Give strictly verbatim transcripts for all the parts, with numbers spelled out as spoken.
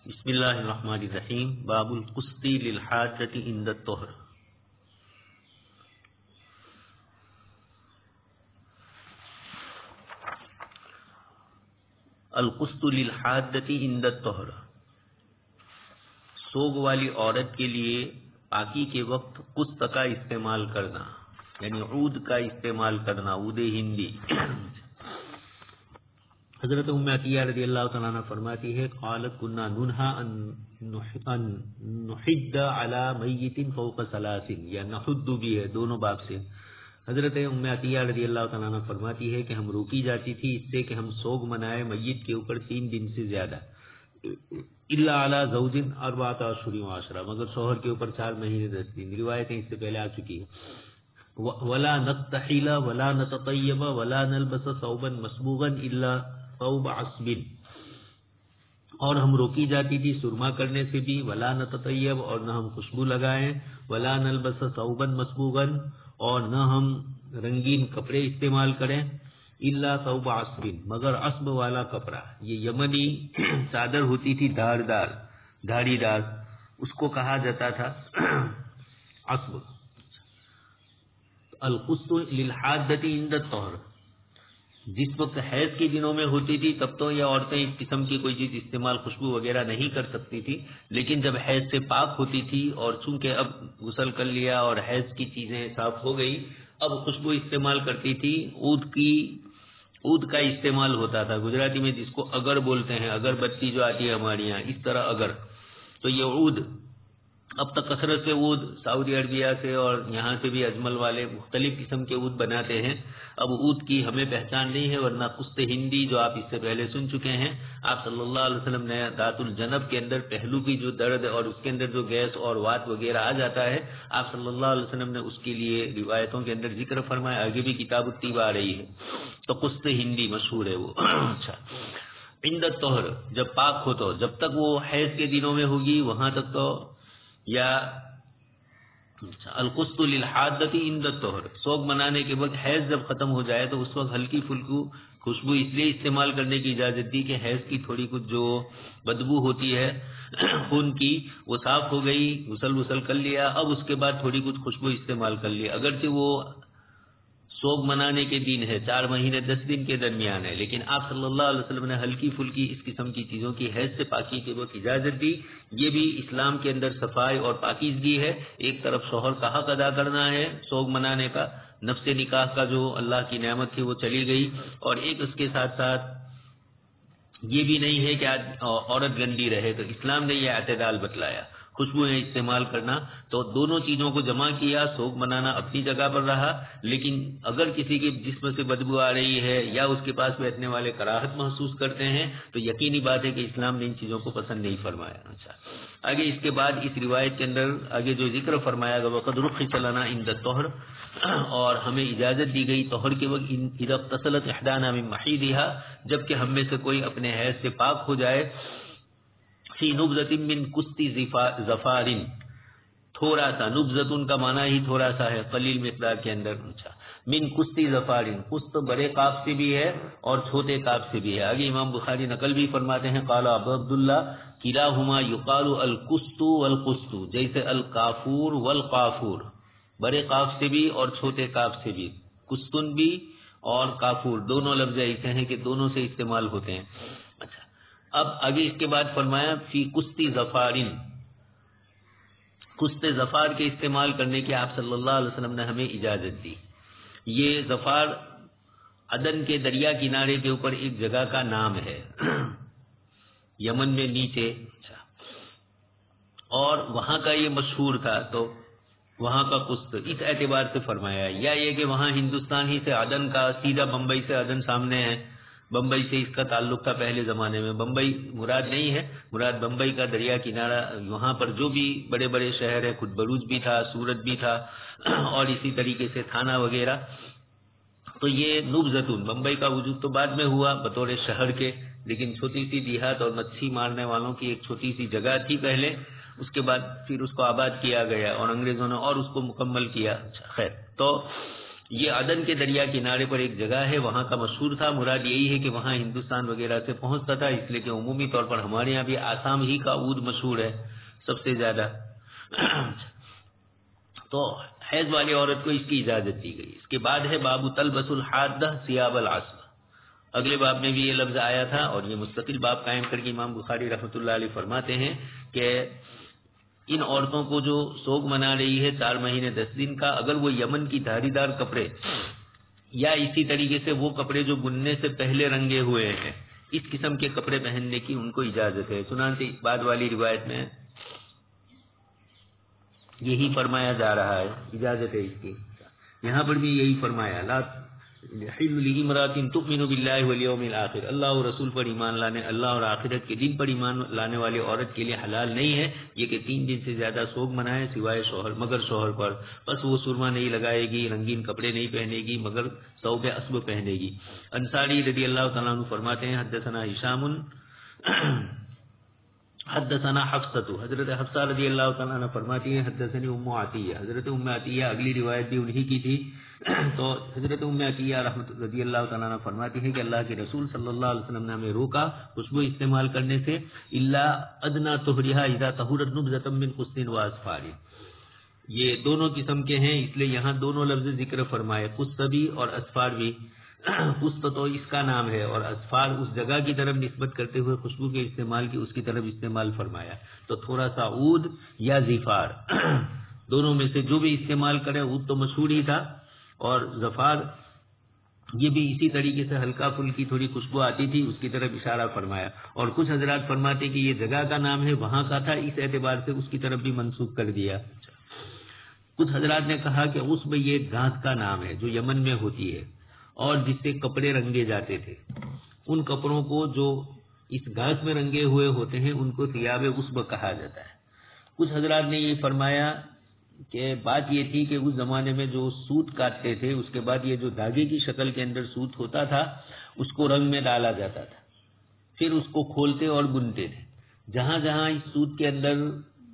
بسم اللہ الرحمن الرحیم. باب القسط للحاجۃ عند الطہر. القسط للحاجۃ عند الطہر، سوگ والی عورت کے لیے پاکی کے وقت قسط کا استعمال کرنا، یعنی عود کا استعمال کرنا، عود ہندی. حضرت ام عطیہ رضی اللہ تعالیٰ عنہ فرماتی ہے قالت كنا ننهى ان نحد على میت فوق ثلاث، یا نحد بھی ہے، دونوں باب سے. حضرت ام عطیہ رضی اللہ تعالیٰ عنہ فرماتی ہے کہ ہم روکی جاتی تھی اس سے کہ ہم سوگ منائے میت کے اوپر تین دن سے زیادہ، الا علی زوج اربعۃ اشہر وعشرہ، مگر شوہر کے اوپر چار مہینے دس دن. روایتیں اس سے پہلے آ چکی ہیں. ولا نستحیل ولا نتطیب ولا نلبس ثوبا مسبوغا الا ثوب عصب، اور ہم روکی جاتی تھی سرما کرنے سے بھی، ولا نتطیب، اور نہ ہم خوشبو لگائیں، ولا نلبس ثوبا مسبوغا، اور نہ ہم رنگین کپڑے استعمال کریں، الا ثوب عصب، مگر عصب والا کپڑا. یہ یمنی چادر ہوتی تھی دھار دار دھاڑی دار، اس کو کہا جاتا تھا عصب. القسط للحاجۃ عند الطہر، جس وقت حیض کے دنوں میں ہوتی تھی تب تو یہ عورتیں اس قسم کی کوئی چیز استعمال خوشبو وغیرہ نہیں کر سکتی تھی، لیکن جب حیض سے پاک ہوتی تھی اور چونکہ اب غسل کر لیا اور حیض کی چیزیں صاف ہو گئی، اب خوشبو استعمال کرتی تھی. عود کی عود کا استعمال ہوتا تھا، گجراتی میں جس کو اگر بولتے ہیں، اگر بتی جو آتی ہے ہمارے یہاں اس طرح اگر، تو یہ عود اب تک کثرت سے عود سعودی عربیہ سے اور یہاں سے بھی اجمل والے مختلف قسم کے عود بناتے ہیں. اب عود کی ہمیں پہچان نہیں ہے، ورنہ قسط ہندی جو آپ اس سے پہلے سن چکے ہیں، آپ صلی اللہ علیہ وسلم نے دات الجنب کے اندر پہلو کی جو درد اور اس کے اندر جو گیس اور وات وغیرہ آ جاتا ہے، آپ صلی اللہ علیہ وسلم نے اس کے لیے روایتوں کے اندر ذکر فرمایا. آگے بھی کتاب الطب آ رہی ہے، تو قسط ہندی مشہور ہے وہ. اچھا، عند الطہر، جب پاک ہو تو، جب تک وہ حیض کے دنوں میں ہوگی وہاں تک تو، یا القسط للحاجۃ عند الطہر، سوگ منانے کے وقت حیض جب ختم ہو جائے تو اس وقت ہلکی پھلکی خوشبو اس لیے استعمال کرنے کی اجازت دی کہ حیض کی تھوڑی کچھ جو بدبو ہوتی ہے خون کی وہ صاف ہو گئی، غسل وسل کر لیا، اب اس کے بعد تھوڑی کچھ خوشبو استعمال کر لی. اگرچہ وہ سوگ منانے کے دن ہے، چار مہینے دس دن کے درمیان ہے، لیکن آپ صلی اللہ علیہ وسلم نے ہلکی پھلکی اس قسم کی چیزوں کی حیض سے پاکی کے وقت اجازت دی. یہ بھی اسلام کے اندر صفائی اور پاکیزگی ہے. ایک طرف شوہر کا حق ادا کرنا ہے سوگ منانے کا، نفس نکاح کا جو اللہ کی نعمت تھی وہ چلی گئی، اور ایک اس کے ساتھ ساتھ یہ بھی نہیں ہے کہ عورت گندی رہے، تو اسلام نے یہ اعتدال بتلایا. خوشبوئیں استعمال کرنا، تو دونوں چیزوں کو جمع کیا. سوگ منانا اپنی جگہ پر رہا، لیکن اگر کسی کے جسم سے بدبو آ رہی ہے یا اس کے پاس بیٹھنے والے کراہت محسوس کرتے ہیں تو یقینی بات ہے کہ اسلام نے ان چیزوں کو پسند نہیں فرمایا. اچھا، آگے اس کے بعد اس روایت کے اندر آگے جو ذکر فرمایا گا وقد رخص لنا عند الطہر، اور ہمیں اجازت دی گئی طہر کے وقت اذا اغتسلت احدانا من محیضها، جبکہ ہم میں سے کوئی اپنے حیض سے پاک ہو جائے، فی نبذۃ من قسط ظفار، تھوڑا سا، نبذۃ کا معنی ہی تھوڑا سا ہے، قلیل مقدار کے اندر. اچھا، من قسط ظفار، قسط بڑے قاف سے بھی ہے اور چھوٹے قاف سے بھی ہے. آگے امام بخاری نقل بھی فرماتے ہیں قال ابو عبداللہ کلاہما یقال القسط والقسط، جیسے الکافور والقافور، بڑے قاف سے بھی اور چھوٹے قاف سے بھی، قسطن بھی اور کافور، دونوں لفظ ایسے ہیں کہ دونوں سے استعمال ہوتے ہیں. اچھا، اب آگے اس کے بعد فرمایا فی قسط ظفارن، قسط ظفار کے استعمال کرنے کی آپ صلی اللہ علیہ وسلم نے ہمیں اجازت دی. یہ ظفار عدن کے دریا کنارے کے اوپر ایک جگہ کا نام ہے یمن میں نیچے. اچھا، اور وہاں کا یہ مشہور تھا تو وہاں کا قسط اس اعتبار سے فرمایا، یا یہ کہ وہاں ہندوستان ہی سے عدن کا، سیدھا بمبئی سے عدن سامنے ہے، بمبئی سے اس کا تعلق تھا پہلے زمانے میں. بمبئی مراد نہیں ہے، مراد بمبئی کا دریا کنارہ، وہاں پر جو بھی بڑے بڑے شہر ہے، خود بروج بھی تھا، سورت بھی تھا، اور اسی طریقے سے تھانہ وغیرہ. تو یہ نبذتون، بمبئی کا وجود تو بعد میں ہوا بطور شہر کے، لیکن چھوٹی سی دیہات اور مچھی مارنے والوں کی ایک چھوٹی سی جگہ تھی پہلے، اس کے بعد پھر اس کو آباد کیا گیا اور انگریزوں نے اور اس کو مکمل کیا. اچھا خیر، تو یہ عدن کے دریا کنارے پر ایک جگہ ہے، وہاں کا مشہور تھا. مراد یہی ہے کہ وہاں ہندوستان وغیرہ سے پہنچتا تھا، اس لیے کہ عمومی طور پر ہمارے یہاں بھی آسام ہی کا عود مشہور ہے سب سے زیادہ. تو حیض والی عورت کو اس کی اجازت دی گئی. اس کے بعد ہے باب تلبس الحادہ ثیاب العصر. اگلے باب میں بھی یہ لفظ آیا تھا اور یہ مستقل باب قائم کر کے امام بخاری رحمۃ اللہ علیہ فرماتے ہیں کہ ان عورتوں کو جو سوگ منا رہی ہے چار مہینے دس دن کا، اگر وہ یمن کی دھاری دار کپڑے یا اسی طریقے سے وہ کپڑے جو بننے سے پہلے رنگے ہوئے ہیں اس قسم کے کپڑے پہننے کی ان کو اجازت ہے. چنانچہ اس بعد والی روایت میں یہی فرمایا جا رہا ہے، اجازت ہے اس کی. یہاں پر بھی یہی فرمایا لا يحل لامرأة تؤمن بالله واليوم الآخر. اللہ اور رسول پر ایمان لانے، اللہ اور آخرت کے دن پر ایمان لانے والی عورت کے لیے حلال نہیں ہے یہ کہ تین دن سے زیادہ سوگ منائے سوائے شوہر مگر شوہر پر. بس وہ سرما نہیں لگائے گی، رنگین کپڑے نہیں پہنے گی، مگر ثوب اسب پہنے گی. انصاری رضی اللہ تعالیٰ عنہ فرماتے ہیں حدثنا ہشام حدثنا حفصۃ. حضرت حفصہ رضی اللہ تعالیٰ عنہ فرماتی ہے حدثنی ام عطیہ. حضرت ام عطیہ اگلی روایت بھی انہی کی تھی. تو حضرت ام عطیہ رحمۃ رضی اللہ تعالیٰ عنہ فرماتی ہے کہ اللہ کے رسول صلی اللہ علیہ وسلم نے ہمیں روکا خوشبو استعمال کرنے سے الا ادنی طہرھا اذا طہرت نبذۃ من قسط واصفار. یہ دونوں قسم کے ہیں، اس لیے یہاں دونوں لفظ ذکر فرمائے، قسط بھی اور اسفار بھی. قسط تو اس کا نام ہے اور اسفار اس جگہ کی طرف نسبت کرتے ہوئے خوشبو کے استعمال کی اس کی طرف استعمال فرمایا. تو تھوڑا سا عود یا زفار دونوں میں سے جو بھی استعمال کرے. عود تو مشہور ہی تھا اور زفار یہ بھی اسی طریقے سے ہلکا پھلکی تھوڑی خوشبو آتی تھی، اس کی طرف اشارہ فرمایا. اور کچھ حضرات فرماتے کہ یہ جگہ کا نام ہے، وہاں کا تھا، اس اعتبار سے اس کی طرف بھی منسوخ کر دیا. کچھ حضرات نے کہا کہ اس میں یہ گھاس کا نام ہے جو یمن میں ہوتی ہے اور جس سے کپڑے رنگے جاتے تھے. ان کپڑوں کو جو اس گھاس میں رنگے ہوئے ہوتے ہیں ان کو ثیاب عصب کہا جاتا ہے. کچھ حضرات نے یہ فرمایا کہ بات یہ تھی کہ اس زمانے میں جو سوت کاٹتے تھے اس کے بعد یہ جو دھاگے کی شکل کے اندر سوت ہوتا تھا اس کو رنگ میں ڈالا جاتا تھا، پھر اس کو کھولتے اور بنتے تھے. جہاں جہاں اس سوت کے اندر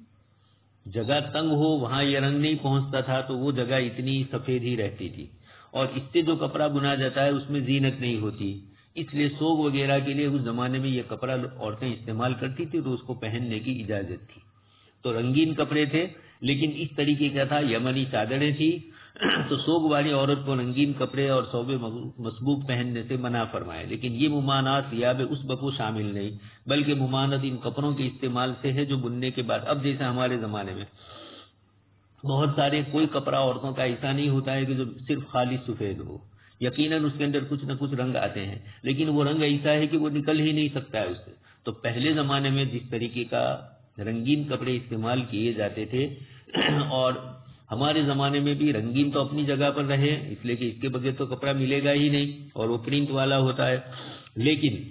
جگہ تنگ ہو وہاں یہ رنگ نہیں پہنچتا تھا تو وہ جگہ اتنی سفید ہی رہتی تھی. اور اس سے جو کپڑا بنا جاتا ہے اس میں زینت نہیں ہوتی، اس لیے سوگ وغیرہ کے لیے اس زمانے میں یہ کپڑا عورتیں استعمال کرتی تھی تو اس کو پہننے کی اجازت تھی. تو رنگین کپڑے تھے لیکن اس طریقے کا تھا، یمنی چادریں تھی. تو سوگ والی عورت کو رنگین کپڑے اور ثوب مسبوق پہننے سے منع فرمائے. لیکن یہ ممانعت ثیاب عصب کو شامل نہیں، بلکہ ممانعت ان کپڑوں کے استعمال سے ہے جو بننے کے بعد، اب جیسے ہمارے زمانے میں بہت سارے کوئی کپڑا عورتوں کا ایسا نہیں ہوتا ہے کہ جو صرف خالی سفید ہو، یقیناً اس کے اندر کچھ نہ کچھ رنگ آتے ہیں لیکن وہ رنگ ایسا ہے کہ وہ نکل ہی نہیں سکتا ہے اس سے. تو پہلے زمانے میں جس طریقے کا رنگین کپڑے استعمال کیے جاتے تھے اور ہمارے زمانے میں بھی رنگین تو اپنی جگہ پر رہے اس لیے کہ اس کے بغیر تو کپڑا ملے گا ہی نہیں اور وہ پرنٹ والا ہوتا ہے. لیکن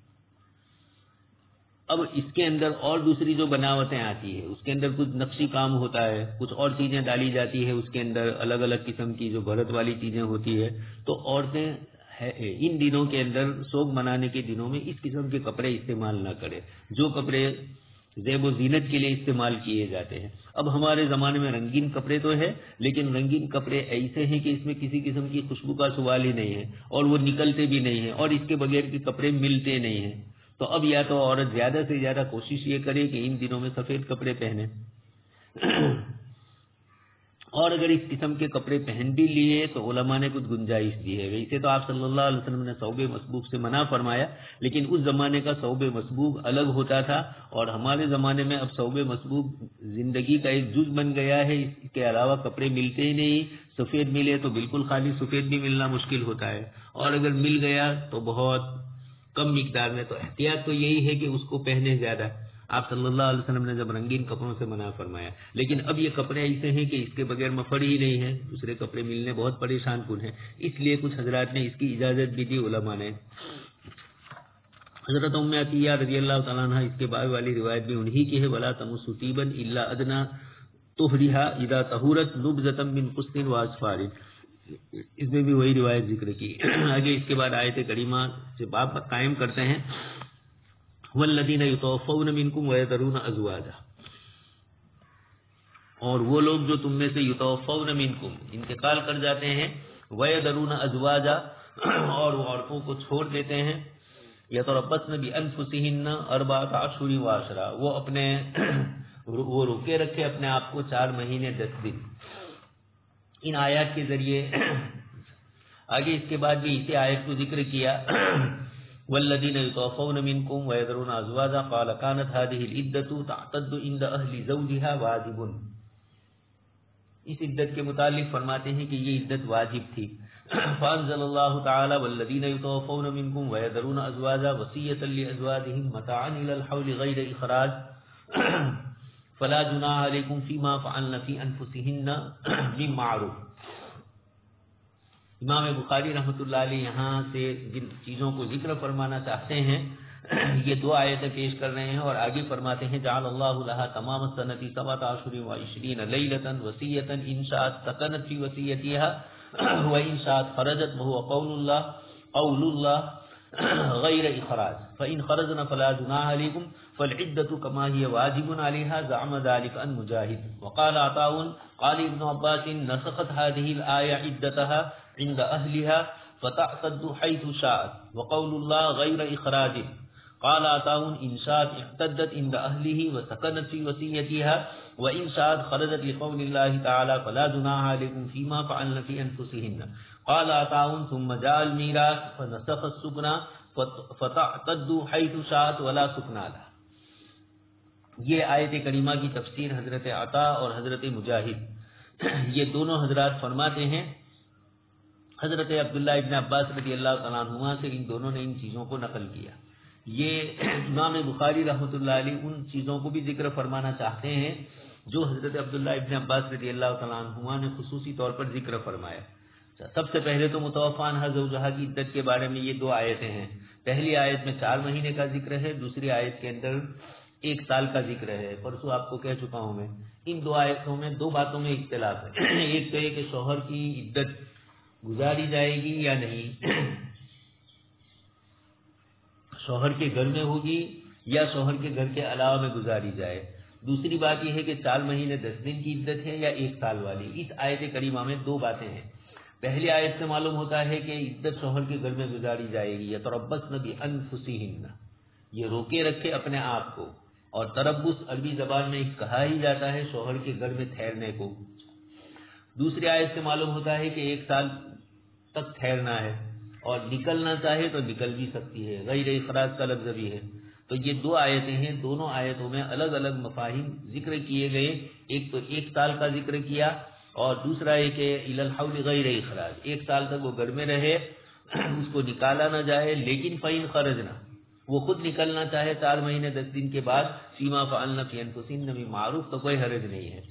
اب اس کے اندر اور دوسری جو بناوٹیں آتی ہے اس کے اندر کچھ نقشی کام ہوتا ہے، کچھ اور چیزیں ڈالی جاتی ہے اس کے اندر، الگ الگ قسم کی جو بھرت والی چیزیں ہوتی ہے. تو عورتیں ان دنوں کے اندر سوگ منانے کے دنوں میں اس قسم کے کپڑے استعمال نہ کرے جو کپڑے زیب و زینت کے لیے استعمال کیے جاتے ہیں. اب ہمارے زمانے میں رنگین کپڑے تو ہے لیکن رنگین کپڑے ایسے ہیں کہ اس میں کسی قسم کی خوشبو کا سوال ہی نہیں ہے اور وہ نکلتے بھی نہیں ہیں اور اس کے بغیر کے کپڑے ملتے نہیں ہیں. تو اب یا تو عورت زیادہ سے زیادہ کوشش یہ کرے کہ ان دنوں میں سفید کپڑے پہنے اور اگر اس قسم کے کپڑے پہن بھی لیے تو علماء نے کچھ گنجائش دی ہے. ویسے تو آپ صلی اللہ علیہ وسلم نے ثوب مسبوق سے منع فرمایا لیکن اس زمانے کا ثوب مسبوق الگ ہوتا تھا اور ہمارے زمانے میں اب ثوب مسبوق زندگی کا ایک جز بن گیا ہے. اس کے علاوہ کپڑے ملتے ہی نہیں، سفید ملے تو بالکل خالی سفید بھی ملنا مشکل ہوتا ہے اور اگر مل گیا تو بہت کم مقدار میں. تو احتیاط تو یہی ہے کہ اس کو پہنے زیادہ. آپ صلی اللہ علیہ وسلم نے جب رنگین کپڑوں سے منع فرمایا لیکن اب یہ کپڑے ایسے ہیں کہ اس کے بغیر مفر ہی نہیں ہے، دوسرے کپڑے ملنے بہت پریشان کن ہیں، اس لیے کچھ حضرات نے اس کی اجازت بھی دی علماء نے. حضرت ام عطیہ رضی اللہ تعالیٰ عنہ اس کے بعد والی روایت بھی انہی کی ہے. ولا تمسوا طیبا الا ادنی طہرھا اذا طہرت نبذۃ من قسط واصفار. اس میں بھی وہی روایت ذکر کی. آگے اس کے بعد آیت کریمہ سے باب قائم کرتے ہیں والذین یتوفون منکم ویذرون ازواجا، اور وہ لوگ جو تم میں سے یتوفون منکم انتقال کر جاتے ہیں وَيَذَرُونَ أَزْوَاجًا اور وہ عورتوں کو چھوڑ دیتے ہیں يَتَرَبَّصْنَ بِأَنفُسِهِنَّ أَرْبَعَةَ أَشْهُرٍ وَعَشْرًا وہ اپنے وہ روکے رکھے اپنے آپ کو چار مہینے دس دن. ان آیات کے ذریعے آگے اس کے بعد بھی اسی آیت کو ذکر کیا والذین یتوفون منکم ویذرون ازواجا قال كانت هذه العدة تعتد عند اهل زوجها واجب. اس عدت کے متعلق فرماتے ہیں کہ یہ عدت واجب تھی. فانزل اللہ تعالی والذین یتوفون منکم ویذرون ازواجا وصیۃ لازواجهم متاعا الى الحول غیر اخراج فلا جناح علیکم فیما فعلن فی انفسہن بالمعروف. امام بخاری رحمۃ اللہ علیہ یہاں سے جن چیزوں کو ذکر فرمانا چاہتے ہیں یہ دو آیتیں پیش کر رہے ہیں اور آگے فرماتے ہیں جعل اللہ لها تمام السنۃ سبعۃ اشہر وعشرین لیلۃ وصیۃ ان شاءت سکنت فی وصیتها وان شاءت خرجت وهو قول اللہ قول اللہ غیر اخراج فان خرجنا فلا جناح علیکم فالعدة كما هي واجب عليها زعم ذلك عن مجاهد. وقال عطاء قال ابن عباس نسخت هذه الآية عدتها عند أهلها فتعتد حيث شاءت وقول الله غير إخراج. قال عطاء إن شاءت اعتدت عند أهله وسكنت في وصيتها وإن شاءت خرجت لقول الله تعالى فلا جناح عليكم فيما فعلن في أنفسهن. قال عطاء ثم جاء الميراث فنسخ السكنى فتعتد حيث شاءت ولا سكنى لها. یہ آیت کریمہ کی تفسیر حضرت عطا اور حضرت مجاہد یہ دونوں حضرات فرماتے ہیں حضرت عبداللہ ابن عباس رضی اللہ تعالیٰ عنہما سے ان دونوں نے ان چیزوں کو نقل کیا. یہ امام بخاری رحمۃ اللہ علیہ ان چیزوں کو بھی ذکر فرمانا چاہتے ہیں جو حضرت عبداللہ ابن عباس رضی اللہ تعالیٰ عنہما نے خصوصی طور پر ذکر فرمایا. سب سے پہلے تو متوفی عنہا زوجہا کی عدت کے بارے میں یہ دو آیتیں ہیں. پہلی آیت میں چار مہینے کا ذکر ہے, دوسری آیت کے اندر ایک سال کا ذکر ہے. پرسوں آپ کو کہہ چکا ہوں میں ان دو آیتوں میں دو باتوں میں اختلاف ہے. ایک تو یہ کہ شوہر کی عدت گزاری جائے گی یا نہیں, شوہر کے گھر میں ہوگی یا شوہر کے گھر کے علاوہ میں گزاری جائے. دوسری بات یہ ہے کہ چار مہینے دس دن کی عدت ہے یا ایک سال والی. اس آیت کریمہ میں دو باتیں ہیں. پہلی آیت سے معلوم ہوتا ہے کہ عدت شوہر کے گھر میں گزاری جائے گی. یتربصن بانفسہن یہ روکے رکھے اپنے آپ کو, اور تربص عربی زبان میں کہا ہی جاتا ہے شوہر کے گھر میں ٹھہرنے کو. دوسری آیت سے معلوم ہوتا ہے کہ ایک سال تک ٹھہرنا ہے اور نکلنا چاہے تو نکل بھی سکتی ہے. غیر اخراج کا لفظ بھی ہے. تو یہ دو آیتیں ہیں, دونوں آیتوں میں الگ الگ مفاہیم ذکر کیے گئے. ایک تو ایک سال کا ذکر کیا اور دوسرا ہے کہ الی الحول غیر اخراج, ایک سال تک وہ گھر میں رہے, اس کو نکالا نہ جائے. لیکن فإن خرجنا وہ خود نکلنا چاہے چار مہینے دس دن کے بعد فیما فعلن فی انفسہن بالمعروف تو کوئی حرج نہیں ہے.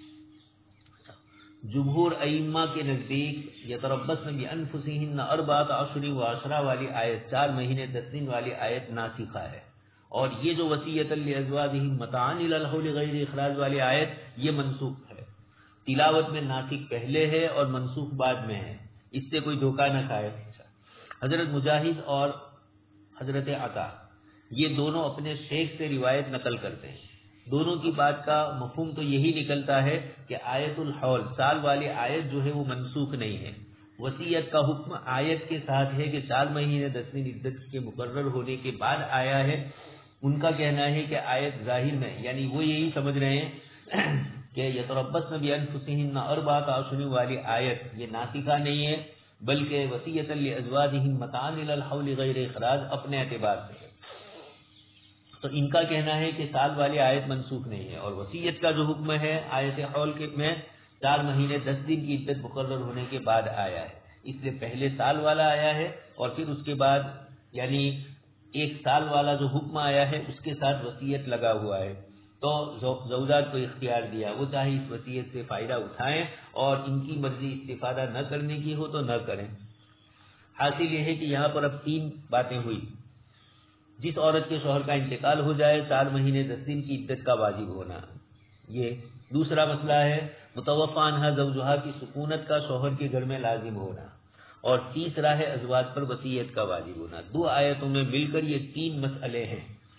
جمہور ائمہ کے نزدیک یتربصن بانفسہن اربعۃ اشہر وعشرہ والی آیت, چار مہینے دس دن والی آیت ناسخہ ہے, اور یہ جو وصیۃ لازواجہم متاعا الی الحول غیر اخراج والی آیت یہ منسوخ ہے. تلاوت میں ناسخ پہلے ہے اور منسوخ بعد میں ہے, اس سے کوئی دھوکہ نہ کھائے. حضرت مجاہد اور حضرت عطا یہ دونوں اپنے شیخ سے روایت نقل کرتے ہیں. دونوں کی بات کا مفہوم تو یہی نکلتا ہے کہ آیت الحول سال والی آیت جو ہے وہ منسوخ نہیں ہے. وصیت کا حکم آیت کے ساتھ ہے کہ چار مہینے دس دن عدت کے مقرر ہونے کے بعد آیا ہے. ان کا کہنا ہے کہ آیت ظاہر میں یعنی وہ یہی سمجھ رہے ہیں کہ یتربصن بانفسہن اربعۃ اشہر والی آیت یہ ناسخہ نہیں ہے بلکہ وصیۃ لازواجہم متاعا الی الحول غیر اخراج اپنے اعتبار سے ہے. تو ان کا کہنا ہے کہ سال والی آیت منسوخ نہیں ہے, اور وصیت کا جو حکم ہے آیت حول کے میں چار مہینے دس دن کی عدت مقرر ہونے کے بعد آیا ہے. اس لیے پہلے سال والا آیا ہے اور پھر اس کے بعد یعنی ایک سال والا جو حکم آیا ہے اس کے ساتھ وصیت لگا ہوا ہے. تو زوجات کو اختیار دیا, وہ چاہے اس وصیت سے فائدہ اٹھائیں اور ان کی مرضی استفادہ نہ کرنے کی ہو تو نہ کریں. حاصل یہ ہے کہ یہاں پر اب تین باتیں ہوئی. جس عورت کے شوہر کا انتقال ہو جائے چار مہینے دس دن کی عدت کا واجب ہونا, یہ دوسرا مسئلہ ہے متوفی عنہا زوجہا کی سکونت کا شوہر کے گھر میں لازم ہونا, اور تیسرا ہے ازواج پر وصیت کا واجب ہونا. دو آیتوں میں مل کر یہ تین مسئلے ہیں.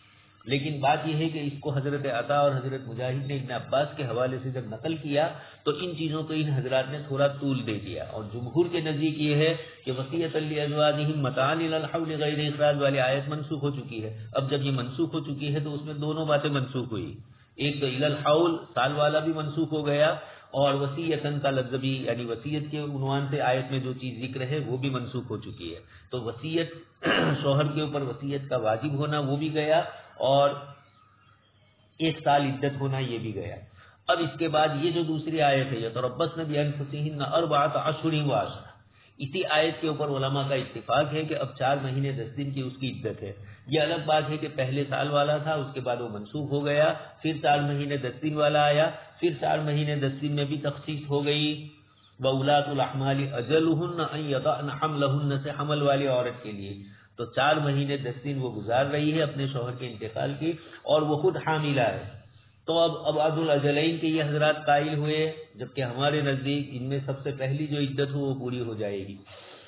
لیکن بات یہ ہے کہ اس کو حضرت عطا اور حضرت مجاہد نے ابن عباس کے حوالے سے جب نقل کیا تو ان چیزوں کو ان حضرات نے تھوڑا طول دے دیا، اور جمہور کے نزدیک یہ ہے کہ وصیۃ لازواجہم متاعا الی الحول غیر اخراج والی آیت منسوخ ہو چکی ہے۔ اب جب یہ منسوخ ہو چکی ہے تو اس میں دونوں باتیں منسوخ ہوئی، ایک تو الی الحول سال والا بھی منسوخ ہو گیا، اور وصیتن کا لفظ بھی یعنی وصیت کے عنوان سے آیت میں جو چیز ذکر ہے وہ بھی منسوخ ہو چکی ہے، تو وصیت شوہر کے اوپر وصیت کا واجب ہونا وہ بھی گیا، اور ایک سال عدت ہونا یہ بھی گیا۔ اب اس کے بعد یہ جو دوسری آیت ہے یتربصن بانفسہن اربعۃ اشہر وعشرہ، اسی آیت کے اوپر علماء کا اتفاق ہے کہ اب چار مہینے دس دن کی اس کی عدت ہے۔ یہ الگ بات ہے کہ پہلے سال والا تھا، اس کے بعد وہ منسوخ ہو گیا، پھر چار مہینے دس دن والا آیا، پھر چار مہینے دس دن میں بھی تخصیص ہو گئی۔ وَأُولَاتُ الْأَحْمَالِ أَجَلُهُنَّ أَن يَضَعْنَ حَمْلَهُنَّ سے حمل والی عورت کے لیے تو چار مہینے دس دن وہ گزار رہی ہے اپنے شوہر کے انتقال کی، اور وہ خود حاملہ ہے، تو اب ابعد الاجلین کے یہ حضرات قائل ہوئے، جبکہ ہمارے نزدیک ان میں سب سے پہلی جو عدت ہو وہ پوری ہو جائے گی۔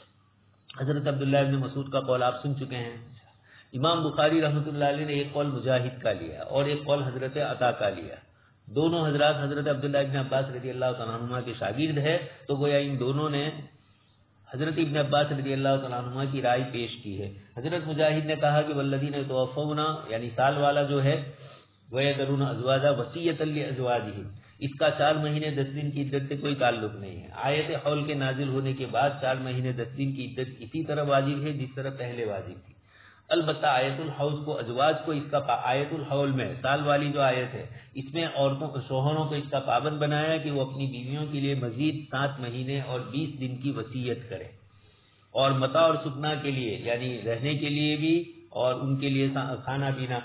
حضرت عبداللہ ابن مسعود کا قول آپ سن چکے ہیں۔ امام بخاری رحمۃ اللہ علیہ نے ایک قول مجاہد کا لیا اور ایک قول حضرت عطا کا لیا، دونوں حضرات حضرت عبداللہ ابن عباس رضی اللہ تعالیٰ عنہما کے شاگرد ہے، تو گویا ان دونوں نے حضرت ابن عباس رضی اللہ تعالیٰ عنہما کی رائے پیش کی ہے۔ حضرت مجاہد نے کہا کہ والذین یتوفون یعنی سال والا جو ہے وَيَذَرُونَ أَزْوَاجًا وَصِيَّةً لِأَزْوَاجِهِمْ، اس کا چار مہینے دس دن کی عدت سے کوئی تعلق نہیں ہے۔ آیت حول کے نازل ہونے کے بعد چار مہینے دس دن کی عدت اسی طرح واجب ہے جس طرح پہلے واجب تھی۔ البتہ آیت الحول کو ازواج کو اس کا آیت الحول میں سال والی جو آیت ہے اس میں عورتوں شوہروں کو اس کا پابند بنایا کہ وہ اپنی بیویوں کے لیے مزید سات مہینے اور بیس دن کی وصیت کرے، اور متاع اور سکنا کے لیے یعنی رہنے کے لیے بھی اور ان کے لیے کھانا پینا،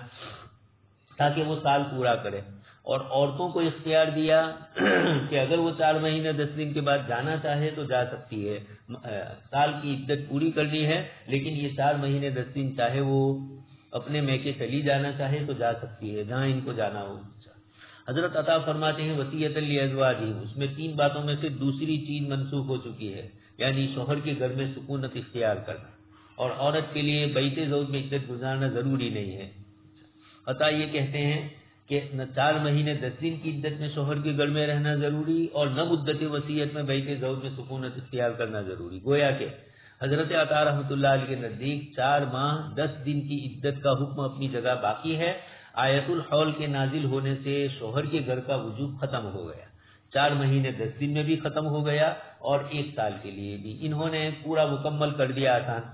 تاکہ وہ سال پورا کرے۔ اور عورتوں کو اختیار دیا کہ اگر وہ چار مہینے دس دن کے بعد جانا چاہے تو جا سکتی ہے، سال کی عدت پوری کرنی ہے، لیکن یہ چار مہینے دس دن چاہے وہ اپنے میکے چلی جانا چاہے تو جا سکتی ہے جہاں ان کو جانا ہو۔ حضرت عطا فرماتے ہیں وصیۃ لازواجہم، اس میں تین باتوں میں سے دوسری چیز منسوخ ہو چکی ہے، یعنی شوہر کے گھر میں سکونت اختیار کرنا، اور عورت کے لیے بیت زوج میں عدت گزارنا ضروری نہیں ہے۔ عطا یہ کہتے ہیں کہ نہ چار مہینے دس دن کی عدت میں شوہر کے گھر میں رہنا ضروری اور نہ مدت وصیت میں بیت زوج میں سکونت اختیار کرنا ضروری، گویا کہ حضرت عطا رحمۃ اللہ علیہ کے نزدیک چار ماہ دس دن کی عدت کا حکم اپنی جگہ باقی ہے، آیت الحول کے نازل ہونے سے شوہر کے گھر کا وجوب ختم ہو گیا، چار مہینے دس دن میں بھی ختم ہو گیا اور ایک سال کے لیے بھی انہوں نے پورا مکمل کر دیا آسان۔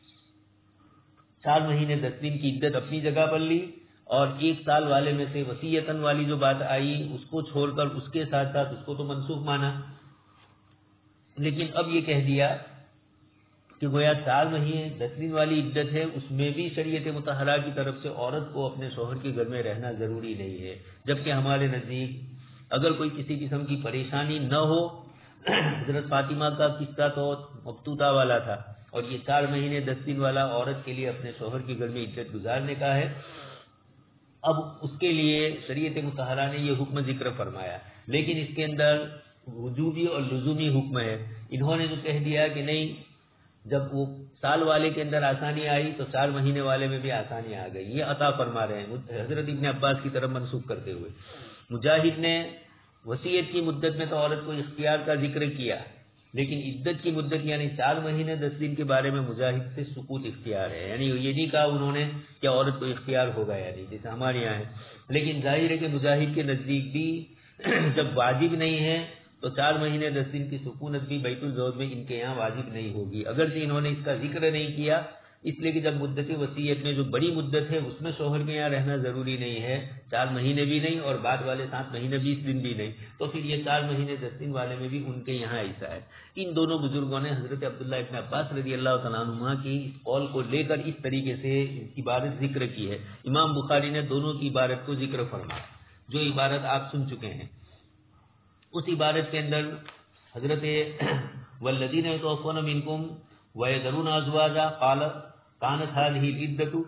چار مہینے دس دن کی عدت اپنی جگہ پر لی، اور ایک سال والے میں سے وصیتاً والی جو بات آئی اس کو چھوڑ کر اس کے ساتھ ساتھ اس کو تو منسوخ مانا، لیکن اب یہ کہہ دیا کہ گویا چار مہینے دس دن والی عدت ہے، اس میں بھی شریعت مطہرہ کی طرف سے عورت کو اپنے شوہر کے گھر میں رہنا ضروری نہیں ہے، جبکہ ہمارے نزدیک اگر کوئی کسی قسم کی پریشانی نہ ہو، حضرت فاطمہ کا قصہ تو مبتوطہ والا تھا، اور یہ چار مہینے دس دن والا عورت کے لیے اپنے شوہر کے گھر میں عدت گزارنے کا ہے، اب اس کے لیے شریعت مطہرہ نے یہ حکم ذکر فرمایا، لیکن اس کے اندر وجوبی اور لزومی حکم ہے۔ انہوں نے جو کہہ دیا کہ نہیں، جب وہ سال والے کے اندر آسانی آئی تو چار مہینے والے میں بھی آسانی آ گئی، یہ عطا فرما رہے ہیں حضرت ابن عباس کی طرف منسوخ کرتے ہوئے۔ مجاہد نے وصیت کی مدت میں تو عورت کو اختیار کا ذکر کیا، لیکن عدت کی مدت یعنی چار مہینے دس دن کے بارے میں مجاہد سے سکوت اختیار ہے، یعنی یہ نہیں کہا انہوں نے کہ عورت کو اختیار ہوگا، یعنی جیسے ہمارے یہاں ہے، لیکن ظاہر ہے کہ مجاہد کے نزدیک بھی جب واجب نہیں ہے تو چار مہینے دس دن کی سکونت بھی بیت الزوج میں ان کے یہاں واجب نہیں ہوگی، اگرچہ انہوں نے اس کا ذکر نہیں کیا اس لیے کہ جب مدت وصیت میں جو بڑی مدت ہے اس میں شوہر کے یہاں رہنا ضروری نہیں ہے، چار مہینے بھی نہیں اور بعد والے سات مہینے بیس دن بھی نہیں، تو پھر یہ چار مہینے دس دن والے میں بھی ان کے یہاں ایسا ہے۔ ان دونوں بزرگوں نے حضرت عبداللہ ابن عباس رضی اللہ تعالیٰ عنہما کی اس قول کو لے کر اس طریقے سے عبارت ذکر کی ہے۔ امام بخاری نے دونوں کی عبارت کو ذکر فرمایا، جو عبارت آپ سن چکے ہیں، اس عبارت کے اندر حضرت والذین یتوفون منکم ویذرون ازواجا قال كانت هذه العدة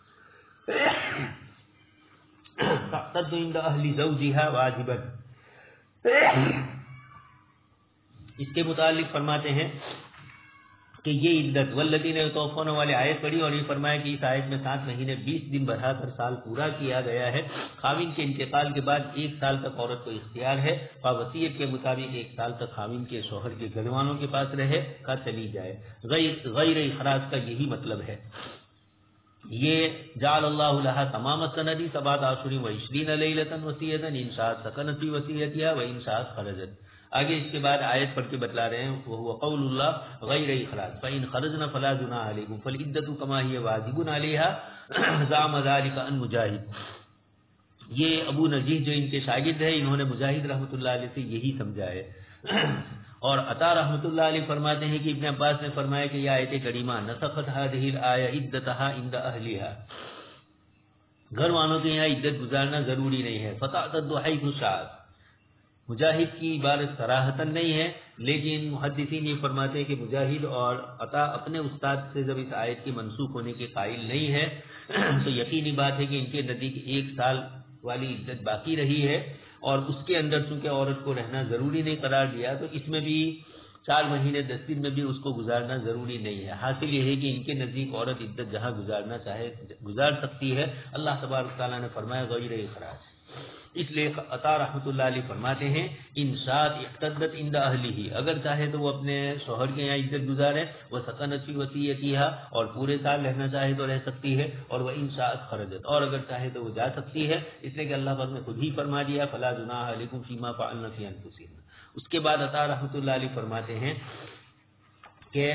تعتد عند اهل زوجها واجبا، اس کے متعلق فرماتے ہیں کہ یہ عدت والذین یتوفون والے آیت پڑھی اور یہ فرمایا کہ اس آیت میں سات مہینے بیس دن بڑھا کر سال پورا کیا گیا ہے. خاوند کے انتقال کے بعد ایک سال تک عورت کو اختیار ہے اور وصیت کے مطابق ایک سال تک خاوند کے شوہر کے گھر والوں کے پاس رہے کا چلی جائے. غیر غیر اخراج کا یہی مطلب ہے. یہ جعل اللہ لها تمام السنہ سبعۃ اشہر و عشرین لیلۃ وصیۃ ان شاءت سکنت فی وصیتها و ان شاءت خرجت. آگے اس کے بعد آیت پڑھ کے بتلا رہے ہیں وہ قول اللہ غیر اخراج فإن خرجنا فلا جناح علیکم فالعدۃ کما هی واجب علیہا زعم ذلک ان مجاہد. یہ ابو نجیح جو ان کے شاگرد ہیں انہوں نے مجاہد رحمۃ اللہ علیہ سے یہی سمجھا ہے. اور عطا رحمۃ اللہ علیہ فرماتے ہیں کہ ابن عباس نے فرمایا کہ یہ آیت کریمہ نسخت هذه الآیہ عدتها عند اہلها، گھر والوں کے یہاں عدت گزارنا ضروری نہیں ہے. فتعتد حیث شاءت، مجاہد کی عبارت صراحتاً نہیں ہے، لیکن محدثین یہ فرماتے ہیں کہ مجاہد اور عطا اپنے استاد سے جب اس آیت کے منسوخ ہونے کے قائل نہیں ہے تو یقینی بات ہے کہ ان کے نزدیک ایک سال والی عدت باقی رہی ہے اور اس کے اندر چونکہ عورت کو رہنا ضروری نہیں قرار دیا تو اس میں بھی چار مہینے دس دن میں بھی اس کو گزارنا ضروری نہیں ہے. حاصل یہ ہے کہ ان کے نزدیک عورت عدت جہاں گزارنا چاہے گزار سکتی ہے. اللہ تبارک تعالیٰ نے فرمایا غیر اخراج. اس لیے عطا رحمۃ اللہ علیہ فرماتے ہیں ان شاءت اقتدت عند اہلہ، اگر چاہے تو وہ اپنے شوہر کے یہاں عدت گزارے، وہ سکنت فی وصیتہا اور پورے سال رہنا چاہے تو رہ سکتی ہے، اور وہ ان شاءت خرجت اور اگر چاہے تو وہ جا سکتی ہے. اس لیے کہ اللہ پاک نے خود ہی فرما دیا فلا جناح علیکم فیما فعلن فی انفسہن. اس کے بعد عطا رحمۃ اللہ علیہ فرماتے ہیں کہ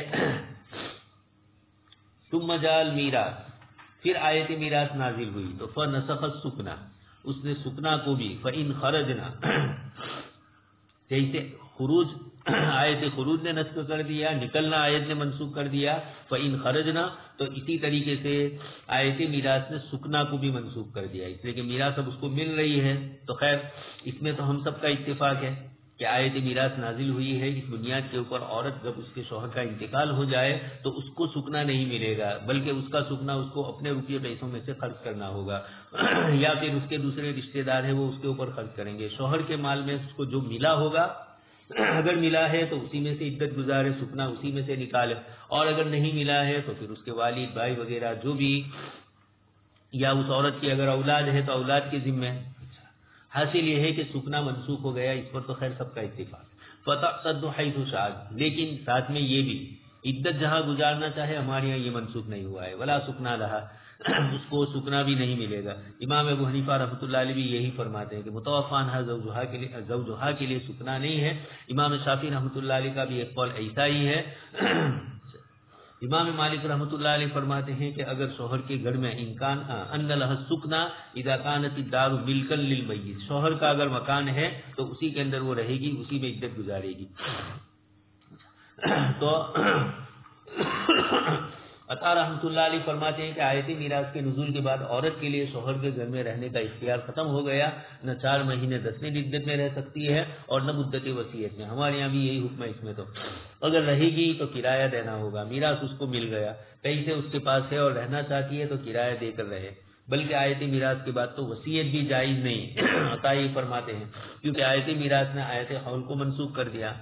ثم جعل میراث، پھر آیت میراث نازل ہوئی تو فنسخ السکنا، اس نے سکنا کو بھی فَإِنْ خَرَجْنَا، جیسے خروج آیت خروج نے نسخ کر دیا، نکلنا آیت نے منسوخ کر دیا. فَإِنْ خَرَجْنَا تو اسی طریقے سے آیت میراث نے سکنا کو بھی منسوخ کر دیا، اس لیے کہ میراث اب اس کو مل رہی ہے. تو خیر اس میں تو ہم سب کا اتفاق ہے کہ آیت میراث نازل ہوئی ہے اس بنیاد کے اوپر عورت جب اس کے شوہر کا انتقال ہو جائے تو اس کو سکنا نہیں ملے گا، بلکہ اس کا سکنا اس کو اپنے روپیے پیسوں میں سے خرچ کرنا ہوگا یا پھر اس کے دوسرے رشتہ دار ہیں وہ اس کے اوپر خرچ کریں گے. شوہر کے مال میں اس کو جو ملا ہوگا اگر ملا ہے تو اسی میں سے عدت گزارے، سکنا اسی میں سے نکالے، اور اگر نہیں ملا ہے تو پھر اس کے والد بھائی وغیرہ جو بھی، یا اس عورت کی اگر اولاد ہے تو اولاد کے ذمہ. حاصل یہ ہے کہ سکنا منسوخ ہو گیا، اس پر تو خیر سب کا اتفاق. فتعتد حیث شاءت، لیکن ساتھ میں یہ بھی عدت جہاں گزارنا چاہے ہمارے یہاں یہ منسوخ نہیں ہوا ہے. ولا سکنا لہا، اس کو سکنا بھی نہیں ملے گا. امام ابو حنیفہ رحمۃ اللہ علیہ بھی یہی فرماتے ہیں کہ متوفاہ زوجہا کے لیے زوجہا کے لیے سکنا نہیں ہے. امام شافعی رحمۃ اللہ علیہ کا بھی ایک قول ایسا ہی ہے. امام مالک رحمۃ اللہ علیہ فرماتے ہیں کہ اگر شوہر کے گھر میں امکان ان لہ سکنا اذا کانت الدار ملکا للمیت، شوہر کا اگر مکان ہے تو اسی کے اندر وہ رہے گی، اسی میں عدت گزارے گی. تو عطا رحمۃ اللہ علیہ فرماتے ہیں کہ آیت میراث کے نزول کے بعد عورت کے لیے شوہر کے گھر میں رہنے کا اختیار ختم ہو گیا، نہ چار مہینے دس دن عدت میں رہ سکتی ہے اور نہ مدت وصیت میں. ہمارے یہاں بھی یہی حکم ہے. اس میں تو اگر رہے گی تو کرایہ دینا ہوگا، میراث اس کو مل گیا، پیسے اس کے پاس ہے اور رہنا چاہتی ہے تو کرایہ دے کر رہے. بلکہ آیت میراث کے بعد تو وصیت بھی جائز نہیں، عطا یہ فرماتے ہیں کیونکہ آیت میراث نے آیت حول کو منسوخ کر دیا.